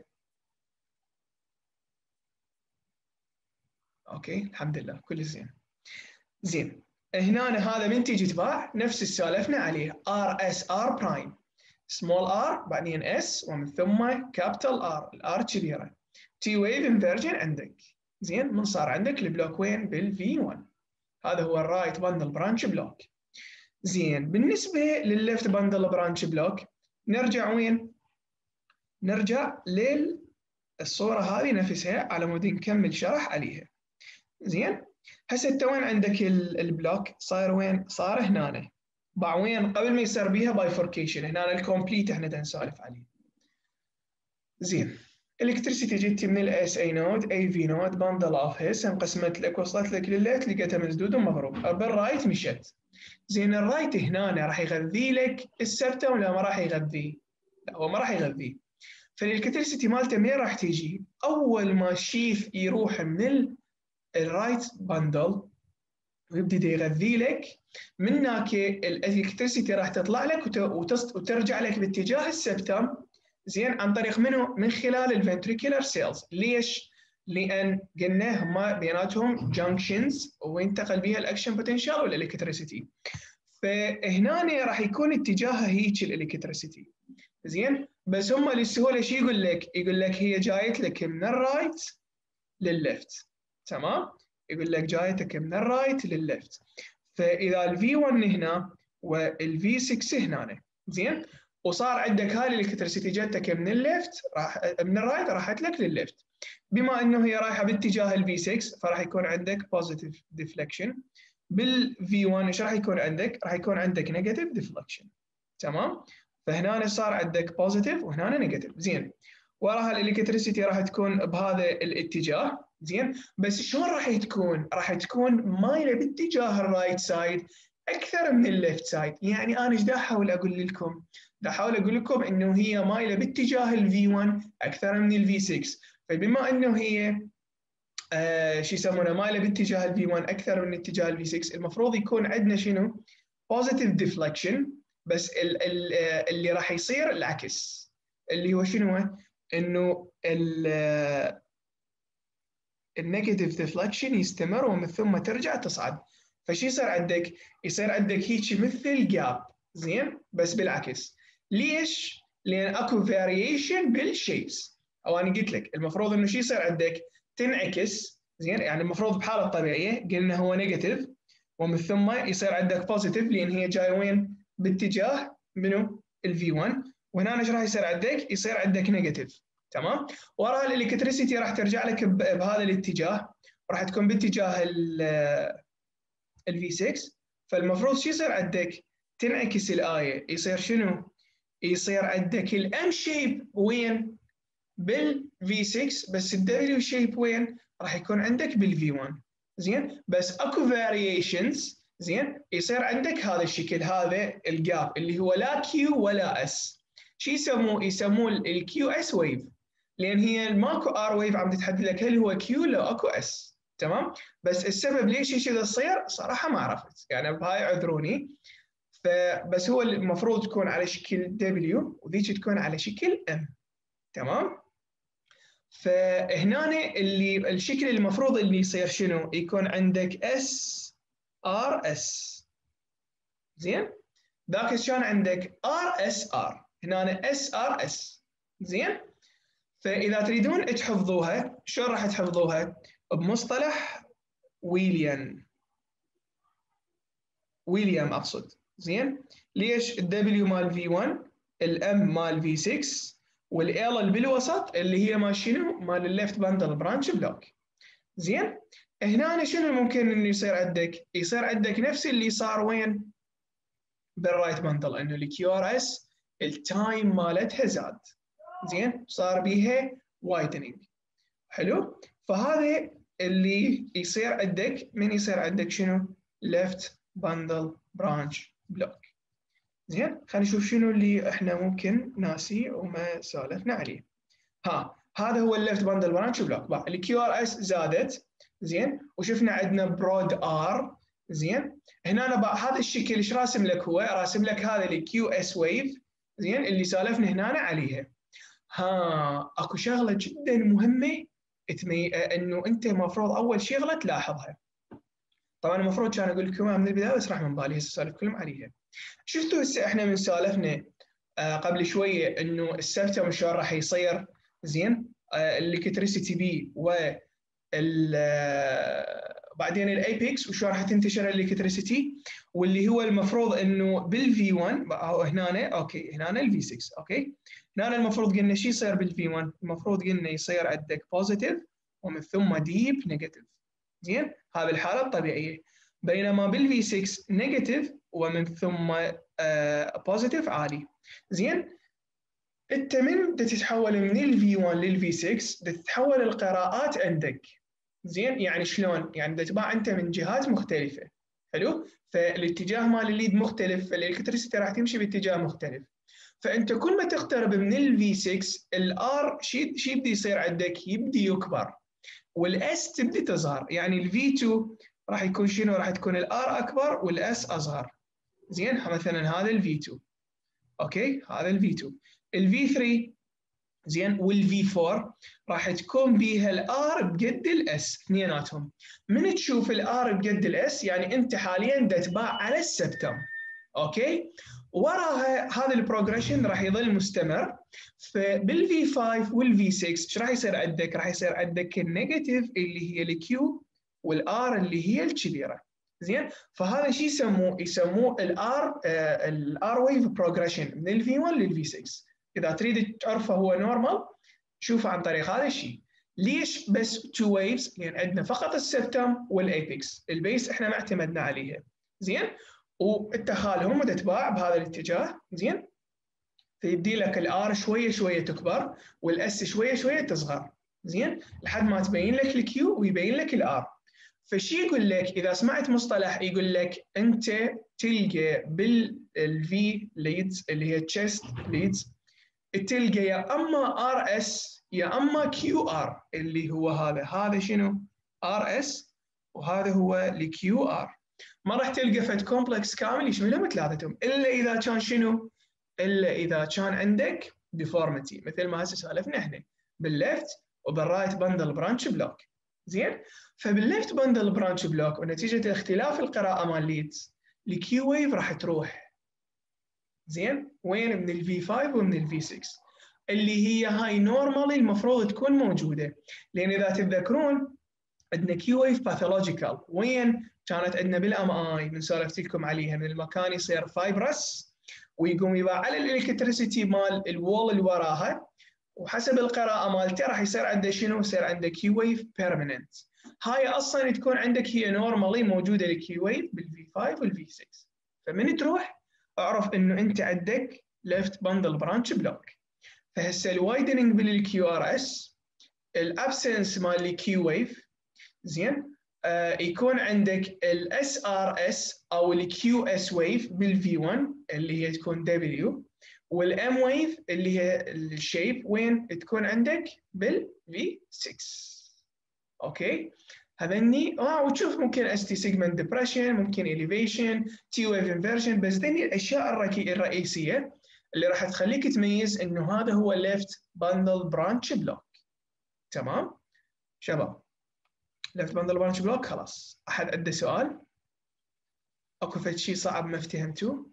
اوكي الحمد لله كل زين. زين هنا هذا من تيجي تباع نفس سالفنا عليه ار اس ار برايم سمول ار بعدين اس ومن ثم كابيتال ار، الار كبيره. تي ويف انفرجن عندك. زين من صار عندك البلوك وين؟ بالفي 1. هذا هو الرايت باندل برانش بلوك. زين بالنسبه للليفت باندل برانش بلوك نرجع وين؟ نرجع الصورة هذه نفسها على مود نكمل شرح عليها. زين، هسه انت وين عندك البلوك صاير؟ وين صار؟ هنا باع وين قبل ما يصير بيها بايفوركيشن، هنا الكومبليت احنا نسولف عليه. زين، الكتريسيتي جت من الاس اي نود اي في نود باندل اوف هيس، انقسمت لك وصلت لك للليت لقيتها مسدود ومضروب، بالرايت مشت. زين، الرايت هنا راح يغذي لك السبتم ولا ما راح يغذيه؟ لا، هو ما راح يغذيه. فالالكتريسيتي مالته منين راح تيجي؟ اول ما الشيف يروح من الرايت باندل ويبدا يغذي لك، من هناك الالكتريسيتي راح تطلع لك وترجع لك باتجاه السبتم. زين، عن طريق منو؟ من خلال الفنتريكولار سيلز. ليش؟ لان قلنا هم بيناتهم جانكشنز وينتقل بها الاكشن بوتنشال والالكتريسيتي. فهنا راح يكون اتجاهها هيك الالكتريسيتي. زين، بس هم للسهوله شو يقول لك؟ يقول لك هي جايت لك من الرايت للليفت. تمام؟ يقول لك جايتك من الرايت للليفت. فاذا الفي 1 هنا والفي 6 هنا، زين، وصار عندك هاي الالكتريسيتي جتك من الليفت، راح من الرايت راحت لك للليفت. بما انه هي رايحه باتجاه الفي 6 فراح يكون عندك بوزيتيف ديفليكشن. بالفي 1 ايش راح يكون عندك؟ راح يكون عندك نيجاتيف ديفليكشن. تمام؟ فهنا صار عندك بوزيتيف وهنا نيجاتيف. زين، وراها الالكتريسيتي راح تكون بهذا الاتجاه. زين، بس شلون راح تكون؟ راح تكون مايله باتجاه الرايت سايد اكثر من الليفت سايد. يعني انا ايش دا احاول اقول لكم؟ دا احاول اقول لكم انه هي مايله باتجاه الفي 1 اكثر من الفي 6. فبما انه هي شو يسمونه مايله باتجاه الفي 1 اكثر من اتجاه الفي 6، المفروض يكون عندنا شنو؟ بوزيتيف ديفليكشن. بس اللي راح يصير العكس، اللي هو شنو؟ انه النيجاتيف ديفليكشن يستمر ومن ثم ترجع تصعد. فشي يصير عندك؟ يصير عندك هيك مثل جاب. زين، بس بالعكس. ليش؟ لان اكو فاريشن بالشيبس. او انا قلت لك المفروض انه شي يصير عندك؟ تنعكس. زين، يعني المفروض بحاله الطبيعيه قلنا هو نيجاتيف ومن ثم يصير عندك بوزيتيف لان هي جايه وين؟ باتجاه منو؟ الفي 1. وهنا ايش راح يصير عندك؟ يصير عندك نيجاتيف. تمام؟ وراها الالكتريسيتي راح ترجع لك بهذا الاتجاه، راح تكون باتجاه الفي 6. فالمفروض شو يصير عندك؟ تنعكس الايه، يصير شنو؟ يصير عندك الام شيب وين؟ بالفي 6، بس الدبليو شيب وين؟ راح يكون عندك بالفي 1. زين، بس اكو فاريشنز. زين، يصير عندك هذا الشكل، هذا الجاب اللي هو لا كيو ولا اس. شو يسموه؟ يسموه الكيو اس ويف، لان هي ماكو ار ويف عم تتحدد لك هل هو كيو لو اكو اس. تمام؟ بس السبب ليش كذا تصير صراحه ما عرفت، يعني بهاي عذروني. فبس هو المفروض تكون على شكل دبليو وذيك تكون على شكل ام. تمام؟ فهنا اللي الشكل اللي المفروض اللي يصير شنو؟ يكون عندك اس ار اس. زين، ذاك شلون عندك ار اس ار، هنا اس ار اس. زين، فاذا تريدون تحفظوها شلون راح تحفظوها؟ بمصطلح ويليام اقصد. زين، ليش؟ الدبليو مال في 1، الام مال في 6، والال اللي بالوسط اللي هي مال شنو؟ مال الليفت باندل برانش بلوك. زين، هنا شنو ممكن انه يصير عندك؟ يصير عندك نفس اللي صار وين؟ بالرايت باندل، انه الكيو ار اس التايم مالتها زاد. زين، صار بيها وايدنينج. حلو؟ فهذا اللي يصير عندك من يصير عندك شنو؟ ليفت باندل برانش بلوك. زين، خلينا نشوف شنو اللي احنا ممكن ناسي وما سالفنا عليه. هذا هو الليفت باندل برانش بلوك. الكيو ار اس زادت. زين، وشفنا عندنا برود ار. زين، هنا هذا الشكل ايش راسم لك؟ هو راسم لك هذا الكيو اس ويف. زين، اللي سالفنا هنا عليها. اكو شغله جدا مهمه انه انت المفروض اول شغله تلاحظها. طبعا المفروض كان اقول لكم من البدايه بس راح من بالي هسه اسولف لكم عليها. شفتوا هسه احنا من سالفنا قبل شويه انه السبتم شلون راح يصير. زين، الالكتريسيتي بي بعدين الايبكس وشلون راح تنتشر الالكتريسيتي. واللي هو المفروض انه بالفي 1 هنا اوكي هنا الفي 6 اوكي هنا المفروض قلنا شو يصير بالفي 1 المفروض قلنا يصير عندك بوزيتيف ومن ثم ديب نيجاتيف زين هذه الحاله الطبيعيه بينما بالفي 6 نيجاتيف ومن ثم بوزيتيف عالي زين انت من تتحول من الفي 1 للفي 6 تتحول القراءات عندك زين يعني شلون يعني تتباع انت من جهات مختلفه حلو فالاتجاه مال الليد مختلف فالالكتريسيتي راح تمشي باتجاه مختلف فانت كل ما تقترب من الفي 6 الار شي يبدي يصير عندك يبدي يكبر والاس تبدي تظهر يعني الفي 2 راح يكون شنو راح تكون الار اكبر والاس اصغر زين مثلا هذا الفي 2 اوكي هذا الفي 2 الفي 3 زين والفي 4 راح تكون بيها الار بقد الاس اثنيناتهم من تشوف الار بقد الاس يعني انت حاليا تتباع على السبتم اوكي وراها هذا البروجريشن راح يظل مستمر فبالفي 5 والفي 6 ايش راح يصير عندك؟ راح يصير عندك النيجاتيف اللي هي الكيو والار اللي هي الكبيره زين فهذا شيء يسموه الار ويف بروجريشن من الفي 1 للفي 6 اذا تريد تعرفه هو نورمال شوفه عن طريق هذا الشيء ليش بس تو ويفز لان عندنا فقط السبتم والايبكس البيس احنا ما اعتمدنا عليها زين واتخالهم وتتباع بهذا الاتجاه زين فيبدي لك الار شويه شويه تكبر والاس شويه شويه تصغر زين لحد ما تبين لك الكيو ويبين لك الار فشي يقول لك اذا سمعت مصطلح يقول لك انت تلقى بالفي ليدز اللي هي تشيست ليدز تلقى يا اما ار اس يا اما كيو ار اللي هو هذا شنو ار اس وهذا هو الكيو ار ما راح تلقى فد كومبلكس كامل يشملهم ثلاثتهم الا اذا كان شنو الا اذا كان عندك ديفورميتي مثل ما هسه سالفنا احنا بالليفت وبالرايت بندل برانش بلوك زين فبالليفت بندل برانش بلوك ونتيجه اختلاف القراءه مال ليدز الكيو ويف راح تروح زين وين من الفي 5 ومن الفي 6 اللي هي هاي نورمالي المفروض تكون موجوده لان اذا تتذكرون عندنا كيو ويف باثولوجيكال وين كانت عندنا بالام اي من سولفت لكم عليها من المكان يصير فايبرس ويقوم يباع على الالكتريسيتي مال الوول اللي وراها وحسب القراءه مالته راح يصير عنده شنو يصير عنده كيو ويف بيرمننت هاي اصلا تكون عندك هي نورمالي موجوده الكيو ويف بالفي 5 والفي 6 فمن تروح اعرف انه انت عندك ليفت باندل برانش بلوك فهسه الوايدنينج بالكيو ار اس الابسنس مال الكيو ويف زين يكون عندك الاس ار اس او الكيو اس ويف بالفي 1 اللي هي تكون دبليو والام ويف اللي هي الشيب وين تكون عندك بالفي 6 اوكي هذني وتشوف ممكن اس تي سيجمنت ديبريشن ممكن اليفيشن تي ويف انفيرجن بس ذني الاشياء الرئيسيه اللي راح تخليك تميز انه هذا هو ليفت باندل برانش بلوك تمام شباب ليفت باندل برانش بلوك خلاص احد عنده سؤال اكو فد شيء صعب ما افتهمتوه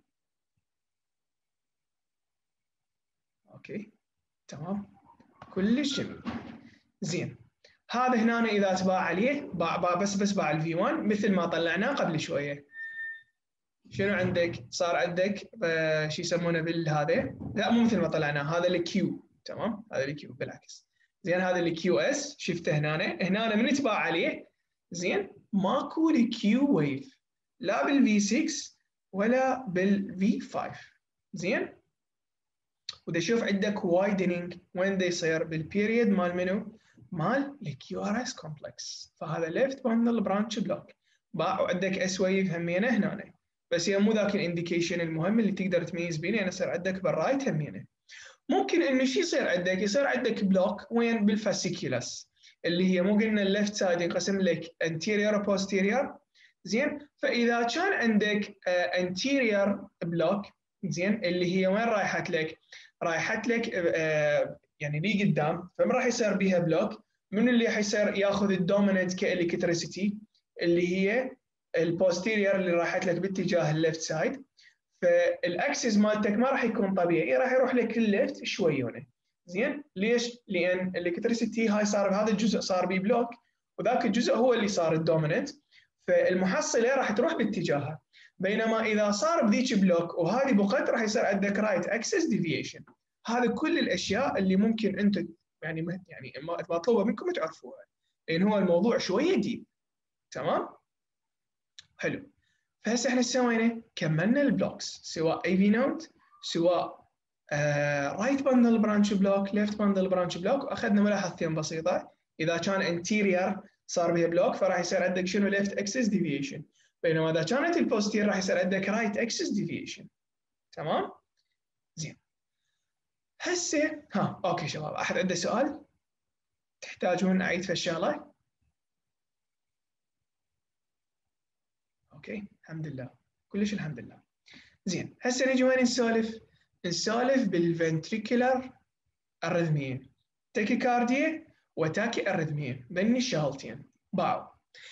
اوكي تمام كلش جميل زين هذا هنا اذا تباع عليه باع بس باع الفي 1 مثل ما طلعناه قبل شويه شنو عندك صار عندك شو يسمونه بالهذا لا مو مثل ما طلعناه هذا الكيو تمام هذا الكيو بالعكس زين هذا الكيو اس شفته هنا من تباع عليه زين ماكو الكيو ويف لا بالفي 6 ولا بالفي 5 زين وده شوف عندك وايدنينج وين ده يصير بالبيريد مال منو مال الكيو ار اس كومبلكس فهذا ليفت باندل برانش بلوك باع وعندك اس ويف همينه هنا بس هي مو ذاك الانديكيشن المهم اللي تقدر تميز بينه يعني يصير عندك بالرايت همينه ممكن انه شو يصير عندك يصير عندك بلوك وين بالفاسيكيولاس اللي هي مو قلنا الليفت سايد ينقسم لك anterior و posterior زين فاذا كان عندك anterior بلوك زين اللي هي وين رايحت لك رايحت لك يعني لي قدام فمن راح يصير بيها بلوك من اللي حيصير ياخذ الدوميننت كالكتريسيتي اللي هي البوستيريور اللي راحت لك باتجاه الليفت سايد فالاكسس مالتك ما راح يكون طبيعي راح يروح لك الليفت شويونه زين ليش؟ لان الالكتريسيتي هاي صار بهذا الجزء صار بي بلوك وذاك الجزء هو اللي صار الدوميننت فالمحصله راح تروح باتجاهها بينما اذا صار بذيك بلوك وهذه بقت راح يصير عندك رايت اكسس ديفيشن. هذه كل الاشياء اللي ممكن انت يعني مطلوبه منكم تعرفوها، لان هو الموضوع شويه ديب. تمام؟ حلو. فهسه احنا سوينا كملنا البلوكس، سواء اي في نود، سواء رايت باندل برانش بلوك، ليفت باندل برانش بلوك، واخذنا ملاحظتين بسيطه. اذا كان انتيرير صار بها بلوك فراح يصير عندك شنو؟ ليفت اكسس ديفيشن. بينما اذا كانت البوستير راح يصير عندك رايت اكسس ديفيشن. تمام؟ زين. هسه اوكي شباب، احد عنده سؤال؟ تحتاجون اعيد في الشغله؟ اوكي الحمد لله، كلش الحمد لله. زين، هسه نجي وين نسولف؟ نسولف بالفنتريكولار ارثميا، تاكيكارديا وتاكي ارثميا، بين الشغلتين باو.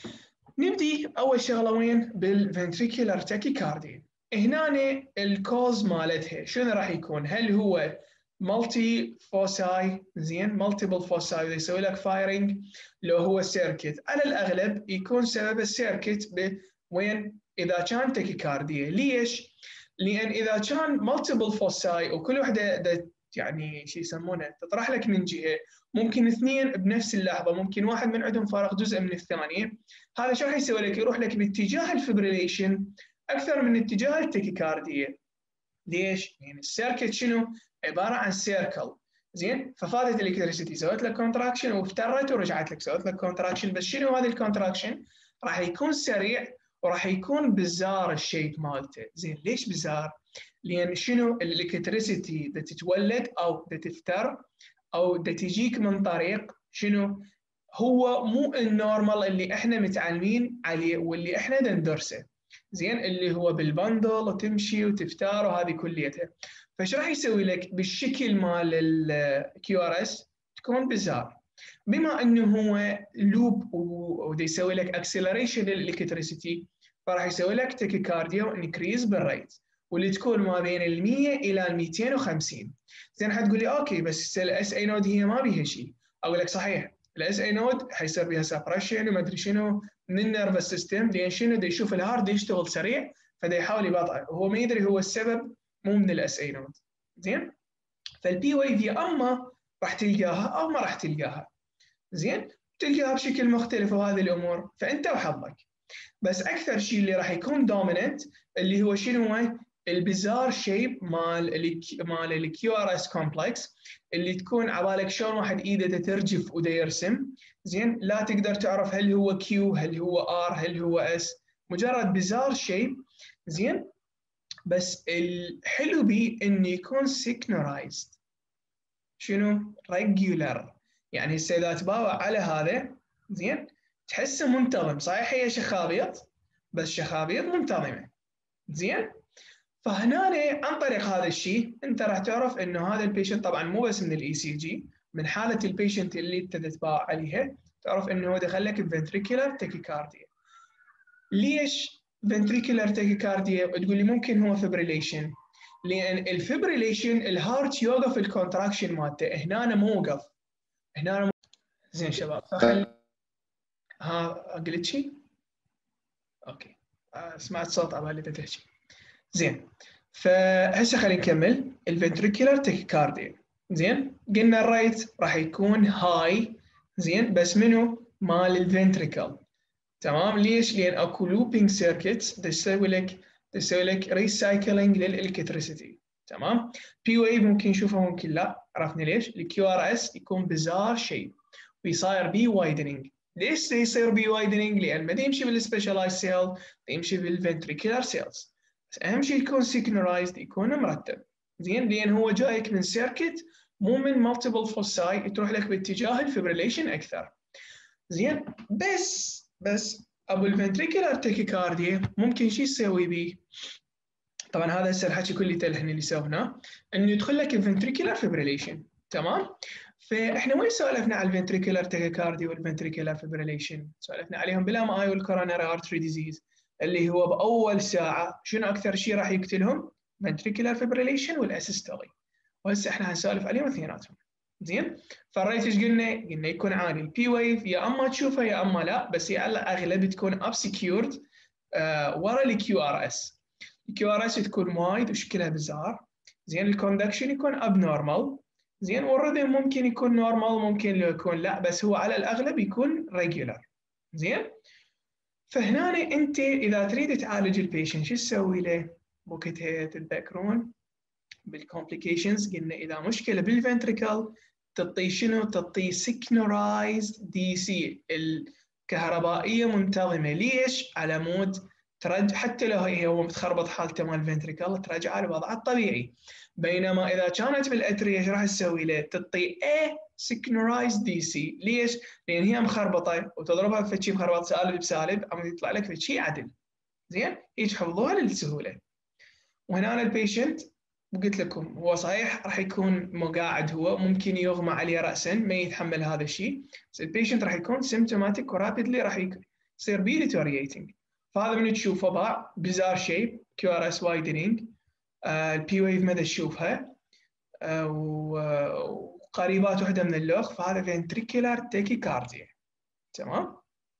نبدي اول شغله وين؟ بالفنتريكولار تاكيكارديا. هنا الكوز مالتها شنو راح يكون؟ هل هو مالتي فوساي؟ زين، مالتيبل فوساي يسوي لك فايرنج، لو هو سيركت على الاغلب يكون سبب السيركت وين؟ اذا كان تاكيكارديا. ليش؟ لان اذا كان مالتيبل فوساي وكل وحده يعني شو يسمونه تطرح لك من جهه، ممكن اثنين بنفس اللحظه، ممكن واحد من عندهم فارق جزء من الثانيه، هذا شو راح يسوي لك؟ يروح لك باتجاه الفبريليشن اكثر من اتجاه التاكيكارديا. ليش؟ يعني السيركت شنو؟ عباره عن سيركل. زين، ففاتت الالكتريسيتي سوت لك كونتراكشن وافترت ورجعت لك سوت لك كونتراكشن، بس شنو هذا الكونتراكشن؟ راح يكون سريع وراح يكون بزار الشيب مالته. زين، ليش بزار؟ لان شنو؟ الالكتريسيتي دا تتولد او دا تفتر او دا تجيك من طريق شنو؟ هو مو النورمال اللي احنا متعلمين عليه واللي احنا ندرسه. زين، اللي هو بالبندل وتمشي وتفتار وهذه كليتها. فايش راح يسوي لك؟ بالشكل مال الكيو ار اس تكون بزار، بما انه هو لوب وده يسوي لك اكسلريشن للالكتريسيتي، فراح يسوي لك تاكيكارديا وانكريز بالريت، واللي تكون ما بين ال 100 الى ال 250. زين، حتقول لي اوكي بس الاس اي نود هي ما بيها شيء. اقول لك صحيح، الاس اي نود حيصير بها سبريشن وما ادري شنو من النيرفس سيستم، لان شنو؟ دا يشوف الهارد يشتغل سريع فدا يحاول يبطئ، وهو ما يدري هو السبب مو من الاس اي نود. زين، فالبي ويف يا اما راح تلقاها او ما راح تلقاها. زين، تلقاها بشكل مختلف وهذه الامور فانت وحظك. بس اكثر شيء اللي راح يكون دوميننت اللي هو شنو؟ هو البيزار شيب مال الكيو ار اس كومبلكس، اللي تكون عبالك شلون واحد ايده ترجف ودا يرسم. زين، لا تقدر تعرف هل هو كيو، هل هو ار، هل هو اس، مجرد بيزار شيب. زين، بس الحلو بيه انه يكون سيكنورايزد. شنو؟ ريجولر. يعني هسه اذا تباوع على هذا، زين، تحسه منتظم. صحيح هي شخابيط، بس شخابيط منتظمه. زين، فهنا عن طريق هذا الشيء انت راح تعرف انه هذا البيشنت، طبعا مو بس من الاي سي جي، من حاله البيشنت اللي انت تتباوع عليها تعرف انه هو دخل لك بفنتريكولار تاكيكارديا. ليش فنتريكولار تاكيكارديا؟ تقول لي ممكن هو فبريليشن، لان الفبريليشن الهارت يوقف الكونتراكشن مالته، هنا مو وقف، هنا. زين شباب، فخلي قلت شيء؟ اوكي، سمعت صوت عبالي تحكي. زين، فهسه خلينا نكمل الفنتريكولار تاكيكارديا. زين، قلنا الريت راح يكون هاي. زين، بس منو؟ مال الفنتريكل. تمام، ليش؟ لان اكو لوبينج سيركتس تسوي لك ريسايكلينج للالكتريسيتي. تمام، بي ويف ممكن نشوفها ممكن لا، عرفنا ليش؟ الكيو ار اس يكون بزار شيء ويصير بي وايدنينج. ليش يصير بي وايدنينج؟ لان ما يمشي بالسبيشالايز سيل، يمشي بالفنتريكولار سيلز. بس اهم شيء يكون سيكنورايزد، يكون مرتب. زين، لان هو جايك من سيركت مو من مالتيبل فوساي تروح لك باتجاه الفبريليشن اكثر. زين، بس ابو الفنتريكولار تاكيكارديا ممكن شو يسوي بيه؟ طبعا هذا هسه الحكي كله الحين اللي سويناه انه يدخل لك الفنتريكولار فبريليشن. تمام، فاحنا وين سولفنا على الفنتريكولار تاكيكارديا والفنتريكولار فبريليشن؟ سولفنا عليهم بالام اي والكوروناري ارتري ديزيز، اللي هو باول ساعه شنو اكثر شيء راح يقتلهم؟ فنتريكولار فبريليشن والاسيستولي، وهسه احنا هنسولف عليهم اثنيناتهم. زين، فالريت ايش قلنا؟ قلنا يكون عالي. البي ويف يا اما تشوفها يا اما لا، بس هي على الاغلب تكون ابسكيورد ورا الكيو ار اس. الكيو ار اس تكون وايد وشكلها بزار. زين الكوندكشن يكون اب نورمال. زين والرذم ممكن يكون نورمال ممكن يكون لا، بس هو على الاغلب يكون ريجولار. زين فهنا انت اذا تريد تعالج البيشنت شو تسوي له؟ وقتها تتذكرون بالكومبليكيشنز قلنا اذا مشكله بالفنتريكل تعطي شنو؟ تعطي سكنرايزد دي سي الكهربائيه منتظمه. ليش؟ على مود ترجع حتى لو هو متخربط حالته مال الفنتريكل ترجعه لوضعه الطبيعي. بينما اذا كانت بالاتريه ايش راح تسوي له؟ تعطي سكنرايزد دي سي. ليش؟ لان هي مخربطه وتضربها بشيء مخربط سالب بسالب اما يطلع لك بشيء عدل. زين هيك حفظوها للسهوله. وهنا البيشنت قلت لكم هو صحيح راح يكون مقاعد، هو ممكن يغمى عليه راسا ما يتحمل هذا الشيء، بس البيشنت راح يكون سيمتوماتيك ورابيدلي راح يصير بي ديتورييتنج. فهذا من تشوفه باع بزار شيب كيو ار اس وايدنينج. البي ويف مدى تشوفها وقريبات واحده من اللوخ، فهذا فنتريكولار تاكيكارديا. تمام.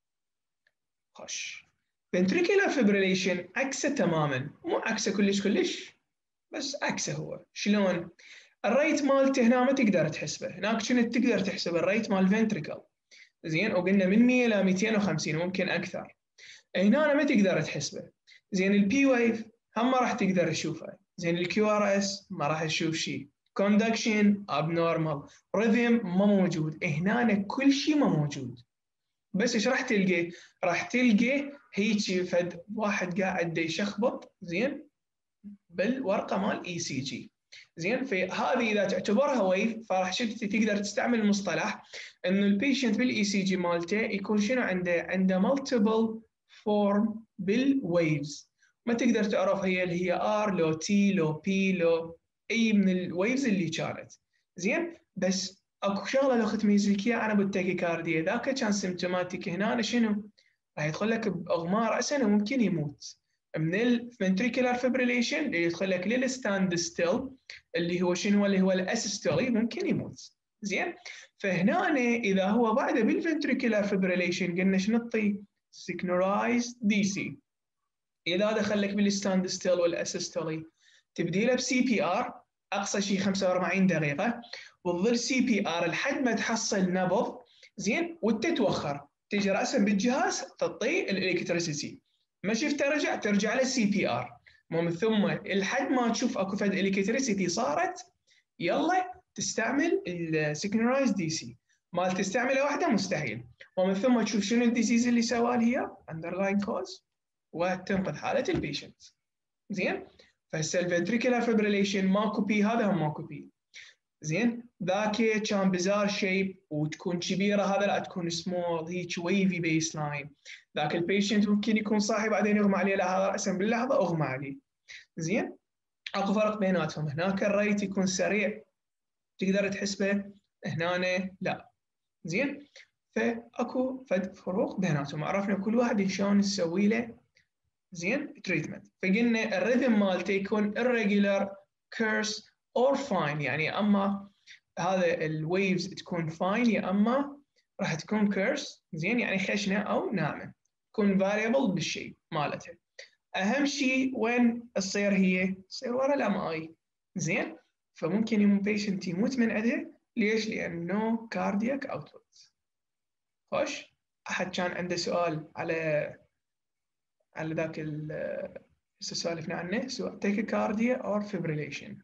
خش ventricular fibrillation عكسه تماما، مو عكسه كلش بس عكسه. هو شلون؟ الريت مالته هنا ما تقدر تحسبه، هناك كنت تقدر تحسب الريت مال فنتريكل. زين وقلنا من 100 ل 250 ممكن اكثر. هنا ما تقدر تحسبه. زين البي ويف هم ما راح تقدر تشوفه. زين الكيو ار اس ما راح تشوف شيء. كوندكشن ابنورمال، ريذم ما موجود، هنا كل شيء ما موجود. بس ايش راح تلقى؟ راح تلقى هيك فد واحد قاعد يشخبط زين بالورقه مال اي سي جي. زين فهذه اذا تعتبرها ويف فراح تقدر تستعمل المصطلح انه البيشنت بالاي سي جي مالته يكون شنو عنده مالتيبل فورم بالويفز. ما تقدر تعرف هي اللي هي ار لو تي لو بي لو اي من الويفز اللي كانت. زين بس اكو شغله لو تميز لك اياها انا بالتاكيكارديا ذاك كان سيمتوماتيك، هنا شنو؟ راح يدخل لك باغماء راسا وممكن يموت من الفنتريكولار فيبريليشن اللي يدخل لك للستاند ستيل اللي هو شنو؟ اللي هو الاسيستولي ممكن يموت. زين فهنا اذا هو بعده بالفنتريكولار فيبريليشن قلنا شنو نعطي؟ سيكنورايز دي سي. اذا دخل لك بالستاند ستيل والاسيستولي تبدي له بسي بي ار اقصى شيء 45 دقيقه، وتظل سي بي ار لحد ما تحصل نبض. زين وتتوخر تجي راسا بالجهاز تعطيه الالكتريسيتي، ما شفت ترجع للسي بي ار. ومن ثم لحد ما تشوف اكو فد الكتريسيتي صارت يلا تستعمل السيكنرايز دي سي. ما تستعمله واحده مستحيل. ومن ثم تشوف شنو الديزيز اللي سواه هي اندرلاين كوز وتنقذ حاله البيشنت. زين فهسه الفنتريكولار فيبريليشن ماكو بي، هذا هم ماكو بي. زين ذاك كان بزار شيب وتكون كبيره، هذا لا تكون سمول هيك ويفي بيس لاين. ذاك البيشنت ممكن يكون صاحي بعدين يغمى عليه، لا هذا راسا باللحظه اغمى عليه. زين اكو فرق بيناتهم، هناك الريت يكون سريع تقدر تحسبه، هنا لا. زين فاكو فروق بيناتهم، عرفنا كل واحد شلون نسوي له زين تريتمنت. فقلنا الريذم مالته يكون irregular curse or fine، يعني اما هذا الويفز تكون فاين يا اما راح تكون كيرس. زين يعني خشنه او ناعمه، تكون فاريبل بالشيء مالتها. اهم شيء وين تصير؟ هي تصير ورا الام اي. زين فممكن بيشنت يموت من عندها. ليش؟ لان نو كاردياك اوتبوت. خوش احد كان عنده سؤال على ذاك هسه سالفنا عنه سواء تاكيكارديا او فيبريليشن.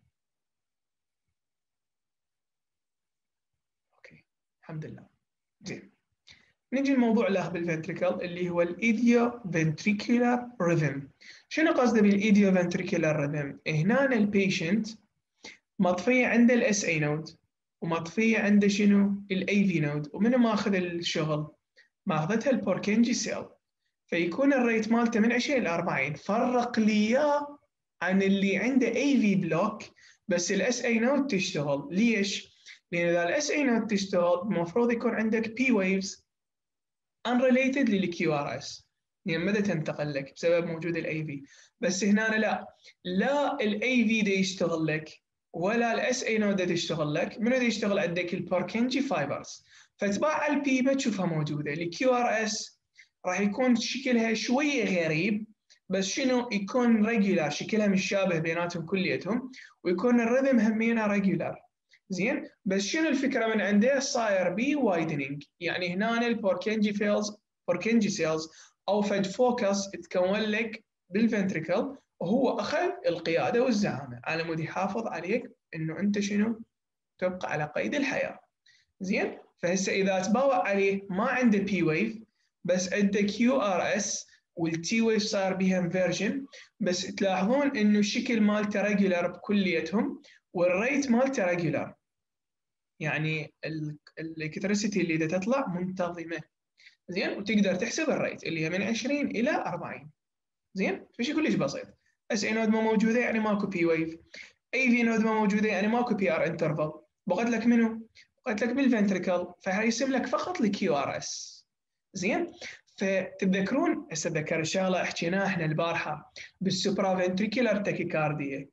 الحمد لله. زين نجي الموضوع له بالفنتريكل اللي هو الايديو فنتريكولار ريذم. شنو قصده بالايديو فنتريكولار ريذم؟ هنا البيشنت مطفيه عنده الاس اي نود ومطفيه عنده شنو؟ الاي في نود، ومنو ماخذ الشغل؟ ماخذتها البوركنجي سيل. فيكون الريت مالته من 20 ل 40. فرق لي اياه عن اللي عنده اي في بلوك بس الاس اي نود تشتغل. ليش؟ لان اذا الاس اي نود تشتغل المفروض يكون عندك بي ويفز unrelated للكيو ار اس، يعني مدى تنتقل لك بسبب وجود الاي في. بس هنا لا الاي في دا يشتغل لك ولا الاس اي نود دا تشتغل لك. منو دا يشتغل عندك؟ البوركنجي فايبرز. فتباع البي ما تشوفها موجوده. الكيو ار اس راح يكون شكلها شويه غريب بس شنو يكون ريجولار، شكلها مش شابه بيناتهم كليتهم، ويكون الرذم همينه ريجولار. زين، بس شنو الفكره من عنده؟ صاير بي وايدنينج، يعني هنا البوركنجي سيلز او فد فوكس تكون لك بالفنتريكل، وهو اخذ القياده والزعامه على مود يحافظ عليك انه انت شنو تبقى على قيد الحياه. زين، فهسه اذا تباوع عليه ما عنده بي ويف بس عنده كيو ار اس، والتي ويف صار بها انفيرجن، بس تلاحظون انه الشكل مالته ريجولار بكليتهم، والريت مالته ريجولار، يعني الالكتريسيتي اللي تطلع منتظمه. زين، وتقدر تحسب الريت اللي هي من 20 الى 40. زين، فشي كلش بسيط. اس اي نود ما موجوده يعني ماكو بي ويف، اي في نود ما موجوده يعني ماكو بي ار انترفال. بقت لك منو؟ بقت لك بالفنتريكل، فهيرسم لك فقط الكيو ار اس. زين، فتتذكرون هسه تذكر الشغله حكيناها احنا البارحه بالسوبرا فنتريكولار تاكيكارديا،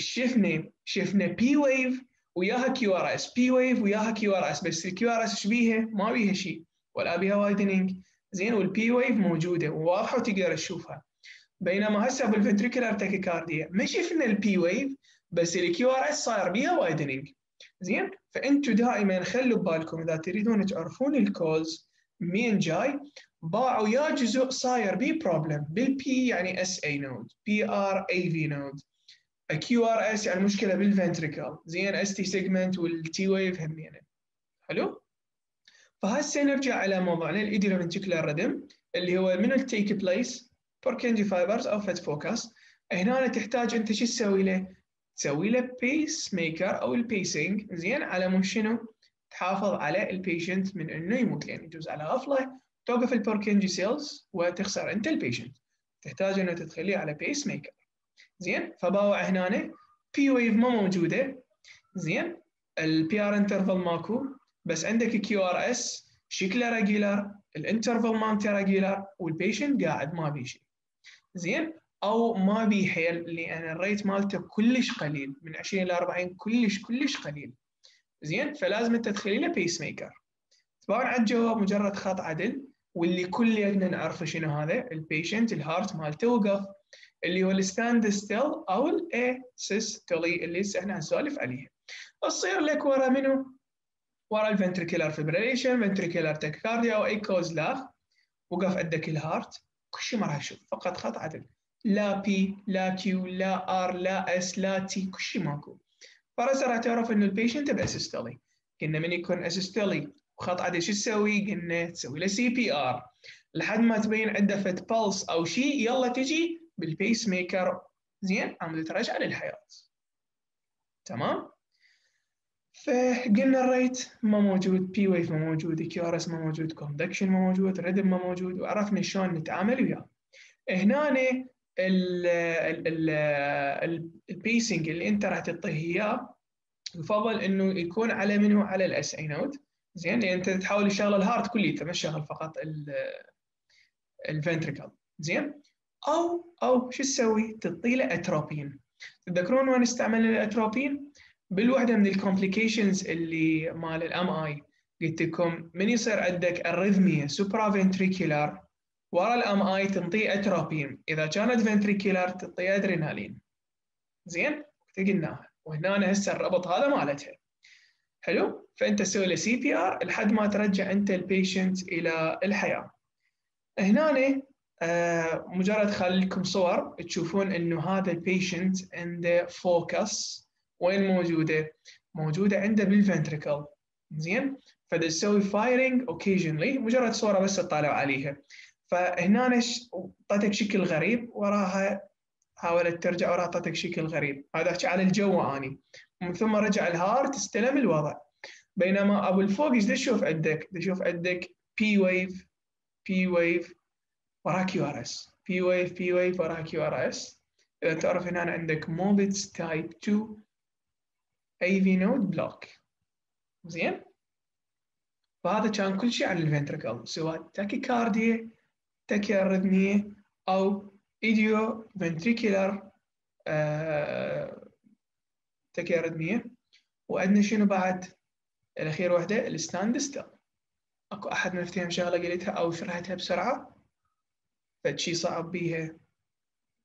شفنا بي ويف وياها كيو ار اس، بي ويف وياها كيو ار اس، بس الكيو ار اس ايش بيها؟ ما بيها شيء ولا بيها وايدنينج. زين، والبي ويف موجوده وواضحه وتقدر تشوفها. بينما هسه بالفنتريكولار تاكيكارديا ما شفنا البي ويف بس الكيو ار اس صاير بيها وايدنينج. زين، فانتم دائما خلوا ببالكم اذا تريدون تعرفون الكوز مين جاي، باعوا يا جزء صاير بي بروبلم بالبي يعني اس اي نود، بي ار اي في نود، كيو ار اس يعني مشكله بالفنتريكل، زين اس تي سيجمنت والتي ويف همينه. حلو، فهسه نرجع على موضوعنا الايديوفنتريكولار ريدم اللي هو من التيك بليس بوركنجي فايبرز او فت فوكس. هنا تحتاج انت شو تسوي له؟ تسوي له بيس ميكر او البيسنج، زين، على مو شنو؟ تحافظ على البيشنت من انه يموت، لان يجوز على غفله توقف البوركنجي سيلز وتخسر انت البيشنت، تحتاج انه تدخليه على بيس ميكر. زين، فباوع هنا بي ويف ما موجوده. زين، البي ار انترفال ماكو، بس عندك كيو ار اس شكله ريجولار، الانترفال مالته ريجولار، والبيشنت قاعد ما بيه شيء. زين، او ما بيه حيل لان الريت مالته كلش قليل من 20 ل 40، كلش قليل. زين، فلازم انت تدخلي له بيس ميكر. طبعا على الجواب مجرد خط عدل، واللي كلنا نعرفه شنو هذا؟ البيشنت الهارت مالته وقف، اللي هو الستاند ستيل او الاسيستولي اللي هسه احنا نسولف عليه. تصير لك ورا منو؟ ورا الفنتريكولار فيبريليشن، فنتريكولار تاكيكارديا او اي كوز لاخ، وقف عندك الهارت، كل شيء ما راح تشوف، فقط خط عدل، لا بي لا كيو لا ار لا اس لا تي، كل شيء ماكو. فراسا راح تعرف انه البيشنت باسيستولي. قلنا من يكون اسيستولي وخط عدل شو تسوي؟ قلنا تسوي له سي بي ار لحد ما تبين عنده فت بلس او شيء، يلا تجي بالبيس ميكر. زين، عم ترجع للحياه. تمام، فقلنا الريت ما موجود، بي ويف ما موجود، كيو ار اس ما موجود، كوندكشن ما موجود، ريدم ما موجود، وعرفنا شلون نتعامل وياه. هنا البيسنج اللي انت راح تعطيه اياه يفضل انه يكون على منو؟ على الاس اي نود. زين، لان انت تحاول تشغل الهارت كليته مش تشغل فقط الفنتريكل. زين، او شو تسوي؟ تعطي له اتروبين. تتذكرون وين استعملنا الاتروبين؟ بالوحده من الكومبليكيشنز اللي مال الام اي، قلت لكم من يصير عندك الريثميا سوبرا فنتريكولار ورا الام اي تنطي اتروبين، اذا كانت فنتريكولار تعطي ادرينالين. زين، قلناها، وهنا هسه الربط هذا مالتها. حلو، فانت تسوي له سي بي ار لحد ما ترجع انت البيشنت الى الحياه. هنا مجرد خليكم صور تشوفون انه هذا البيشنت عنده فوكس وين موجوده؟ موجوده عنده بالفنتريكل. زين، فتسوي فايرنج اوكيجنلي، مجرد صوره بس تطالع عليها. فهنا اعطتك شكل غريب، وراها حاولت ترجع وراها اعطتك شكل غريب، هذا احكي على الجو اني. ومن ثم رجع الهارت استلم الوضع. بينما ابو الفوق ايش تشوف عندك؟ تشوف عندك بي ويف، بي ويف وراه كيو ار اس، بي ويف بي ويف وراه كيو ار اس. اذا تعرف هنا عندك موبيتس تايب 2 اي في نود بلوك. زين، فهذا كان كل شيء عن الفنتركل، سواء تاكيكارديا، تاكيارثميا، او ايديو فنتريكولار تاكيارثميا. وعندنا شنو بعد؟ الاخير وحده الستاند ستيل. اكو احد من افتهم شغله قلتها او شرحتها بسرعه فشي صعب بيها؟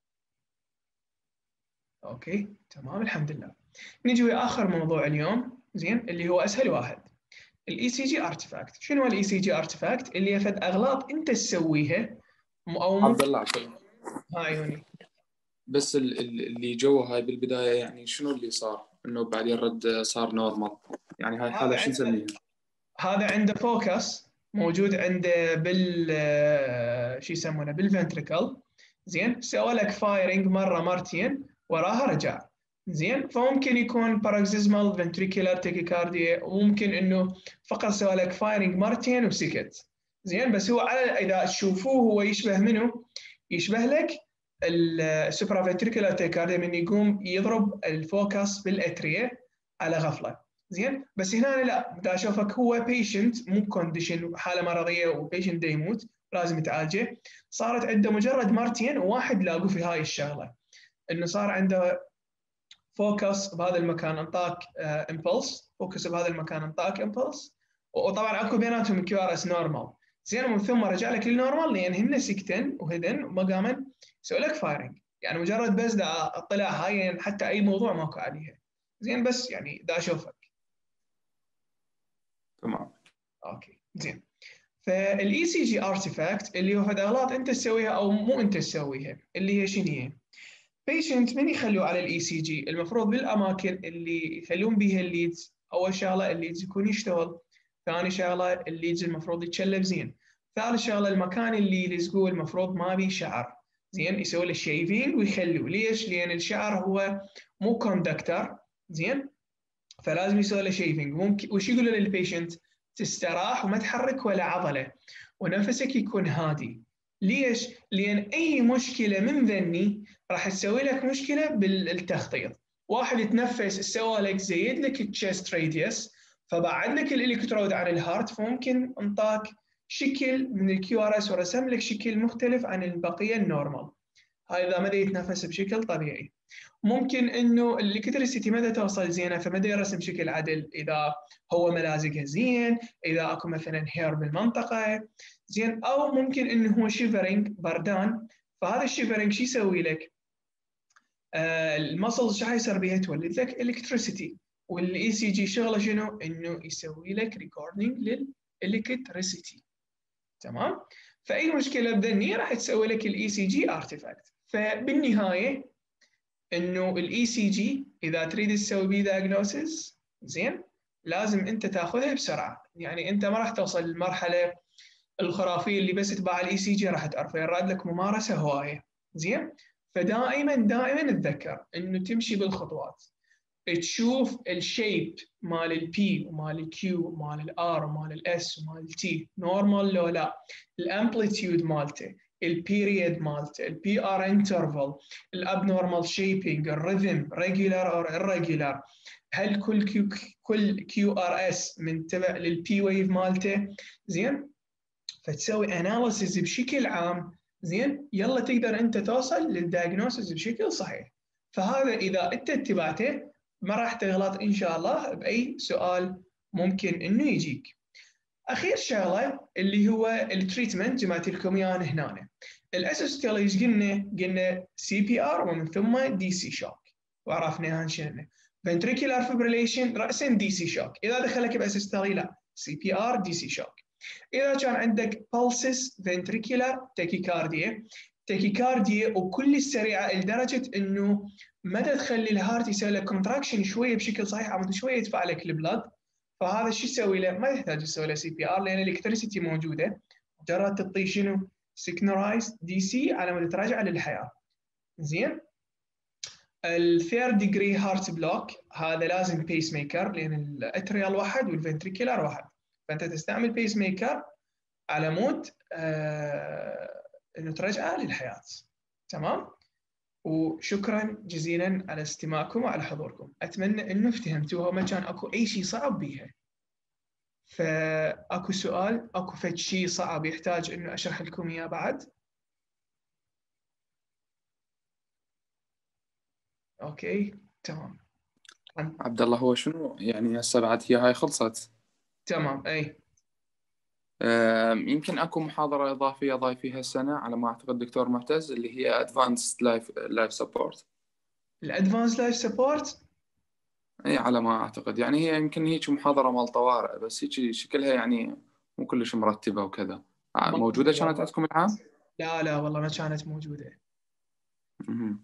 اوكي تمام الحمد لله. نجي لاخر موضوع اليوم زين، اللي هو اسهل واحد، الاي سي جي ارتفاكت. شنو الاي سي جي ارتفاكت؟ اللي يفد اغلاط انت تسويها او عبد ممكن. الله عفوا، ها عيوني. بس اللي جوه هاي بالبداية يعني شنو اللي صار انه بعدين رد صار نورمال؟ يعني هاي حالة هذا شو نسميها؟ هذا عنده فوكس موجود عنده بال شو يسمونه بالفنتريكل. زين سوى لك فايرنج مره مرتين وراها رجع. زين فممكن يكون باراكسيزمال فنتريكولار تاكيكارديا، وممكن انه فقط سوى لك فايرنج مرتين وسكت. زين بس هو على اذا تشوفوه هو يشبه منه؟ يشبه لك السوبرا فنتريكولار تاكيكارديا من يقوم يضرب الفوكس بالاتريه على غفله. زين بس هنا لا، دا اشوفك هو بيشنت مو كونديشن، حاله مرضيه وبيشنت دا يموت لازم تعالجه. صارت عنده مجرد مرتين وواحد لاقوا في هاي الشغله، انه صار عنده فوكس بهذا المكان انطاك امبلس، فوكس بهذا المكان انطاك امبلس، وطبعا اكو بيناتهم كيو ار اس نورمال. زين ومن ثم رجع لك للنورمال لان هن سكتن وهدن وما قامن يسوي لك فايرنج. يعني مجرد بس دا اطلع هاي يعني حتى اي موضوع ماكو عليها. زين بس يعني دا اشوفك. تمام. اوكي زين. فالاي سي جي ارتفاكت اللي هو اغلاط انت تسويها او مو انت تسويها، اللي هي شنو هي؟ بيشنت من يخلوه على الاي سي جي؟ المفروض بالاماكن اللي يخلون بيها الليدز. اول شغله الليدز يكون يشتغل، ثاني شغله الليدز المفروض يتشلب زين، ثالث شغله المكان اللي يلزقوه المفروض ما بيه شعر. زين يسوي له شيفينج ويخلوه. ليش؟ لان الشعر هو مو كوندكتر. زين فلازم يسوي له شيفنج. ممكن وش يقولوا للبيشنت؟ تستراح وما تحرك ولا عضله ونفسك يكون هادي. ليش؟ لان اي مشكله من ذني راح تسوي لك مشكله بالتخطيط. واحد يتنفس سوى لك زيد لك التشست راديوس فبعد لك الالكترود عن الهارت، فممكن انطاك شكل من الكيو ار اس ورسم لك شكل مختلف عن البقيه النورمال. هاي اذا ما يتنفس بشكل طبيعي. ممكن انه الالكتريسيتي مدى توصل زينه فمدى يرسم بشكل عدل اذا هو ملازقها زين، اذا اكو مثلا هير بالمنطقه. زين او ممكن انه هو شيفرنج بردان، فهذا الشيفرنج شو يسوي لك؟ المسلز شو حيصير بيها؟ تولد لك الكتريسيتي. والاي سي جي شغله شنو؟ انه يسوي لك ريكوردنج للالكتريسيتي. تمام؟ فاي مشكله بذني راح تسوي لك الاي سي جي ارتفاكت. فبالنهايه انه الاي سي جي اذا تريد تسوي بيه دايجنوسيس زين لازم انت تاخذها بسرعه. يعني انت ما راح توصل للمرحله الخرافيه اللي بس تبع الاي سي جي راح تعرفه، يراد لك ممارسه هوايه. زين فدائما دائما تذكر انه تمشي بالخطوات، تشوف الشيب مال البي ومال الكيو ومال الار ومال الاس ومال التي نورمال لو لا، الامبليتيود مالته، البيريد مالته، البي ار انترفال، الابنورمال شيبينج، الريذم ريجولار او irregular، هل كل كيو ار اس منتبع للبي ويف مالته. زين فتسوي اناليسيز بشكل عام. زين يلا تقدر انت توصل للدايجنوسيس بشكل صحيح. فهذا اذا انت اتبعته ما راح تغلط ان شاء الله باي سؤال ممكن انه يجيك. اخير شغله اللي هو التريتمنت، جمعت لكم اياه هنا. الاسيستول ايش قلنا سي بي ار ومن ثم دي سي شوك، وعرفناها شنو فنتريكولار فيبريليشن راسا دي سي شوك. اذا دخلك باسيستولي لا سي بي ار دي سي شوك. اذا كان عندك pulses ventricular tachycardia، تاكيكارديا وكل سريعه لدرجه انه متى تخلي الهارت يسوي لك كونتراكشن شويه بشكل صحيح عم شويه يدفع لك البلد، فهذا شو يسوي له؟ ما يحتاج يسوي له سي بي ار لان الالكتريسيتي موجوده. مجرد تعطيه شنو؟ سكنرايز دي سي على مود ترجع للحياه. زين الثيرد ديجري هارت بلوك هذا لازم بيس ميكر لان الاتريال واحد والفنتريكولار واحد، فانت تستعمل بيس ميكر على مود انه ترجعه للحياه. تمام؟ وشكرا جزيلا على استماعكم وعلى حضوركم، اتمنى انه افتهمتوها وما كان اكو اي شيء صعب بيها. فاكو سؤال، اكو فد شيء صعب يحتاج انه اشرح لكم اياه بعد؟ اوكي تمام. عبد الله، هو شنو يعني هسه بعد هي هاي خلصت؟ تمام اي. يمكن اكو محاضرة إضافية ضايفيها السنة على ما أعتقد دكتور معتز، اللي هي Advanced Life Support. الادفانس لايف سبورت اي على ما اعتقد، يعني هي يمكن هيك محاضره مال طوارئ، بس هيك شكلها يعني مو كلش مرتبه وكذا. ما موجوده ادري كانت والله. عندكم العام؟ لا والله ما كانت موجوده. مهم.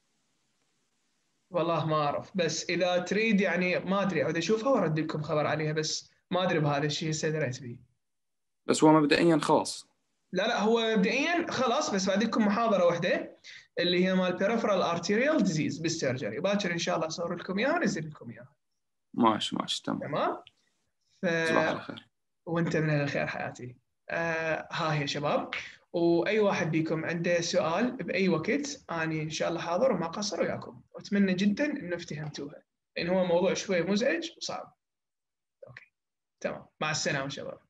والله ما اعرف، بس اذا تريد يعني ما ادري اعود اشوفها وارد لكم خبر عليها، بس ما ادري بهذا الشيء هسه دريت به. بس هو مبدئيا خاص. لا هو مبدئيا خلاص، بس بعد لكم محاضره واحده اللي هي مال peripheral arterial disease بالسيرجري، باكر ان شاء الله اصور لكم اياها وانزل لكم اياها. ماشي تمام. تمام. ف صباح الخير. وانت من الخير حياتي. ها هي شباب، واي واحد بيكم عنده سؤال باي وقت انا ان شاء الله حاضر وما قصر وياكم، واتمنى جدا انه افتهمتوها، لان هو موضوع شوي مزعج وصعب. اوكي تمام، مع السلامه شباب.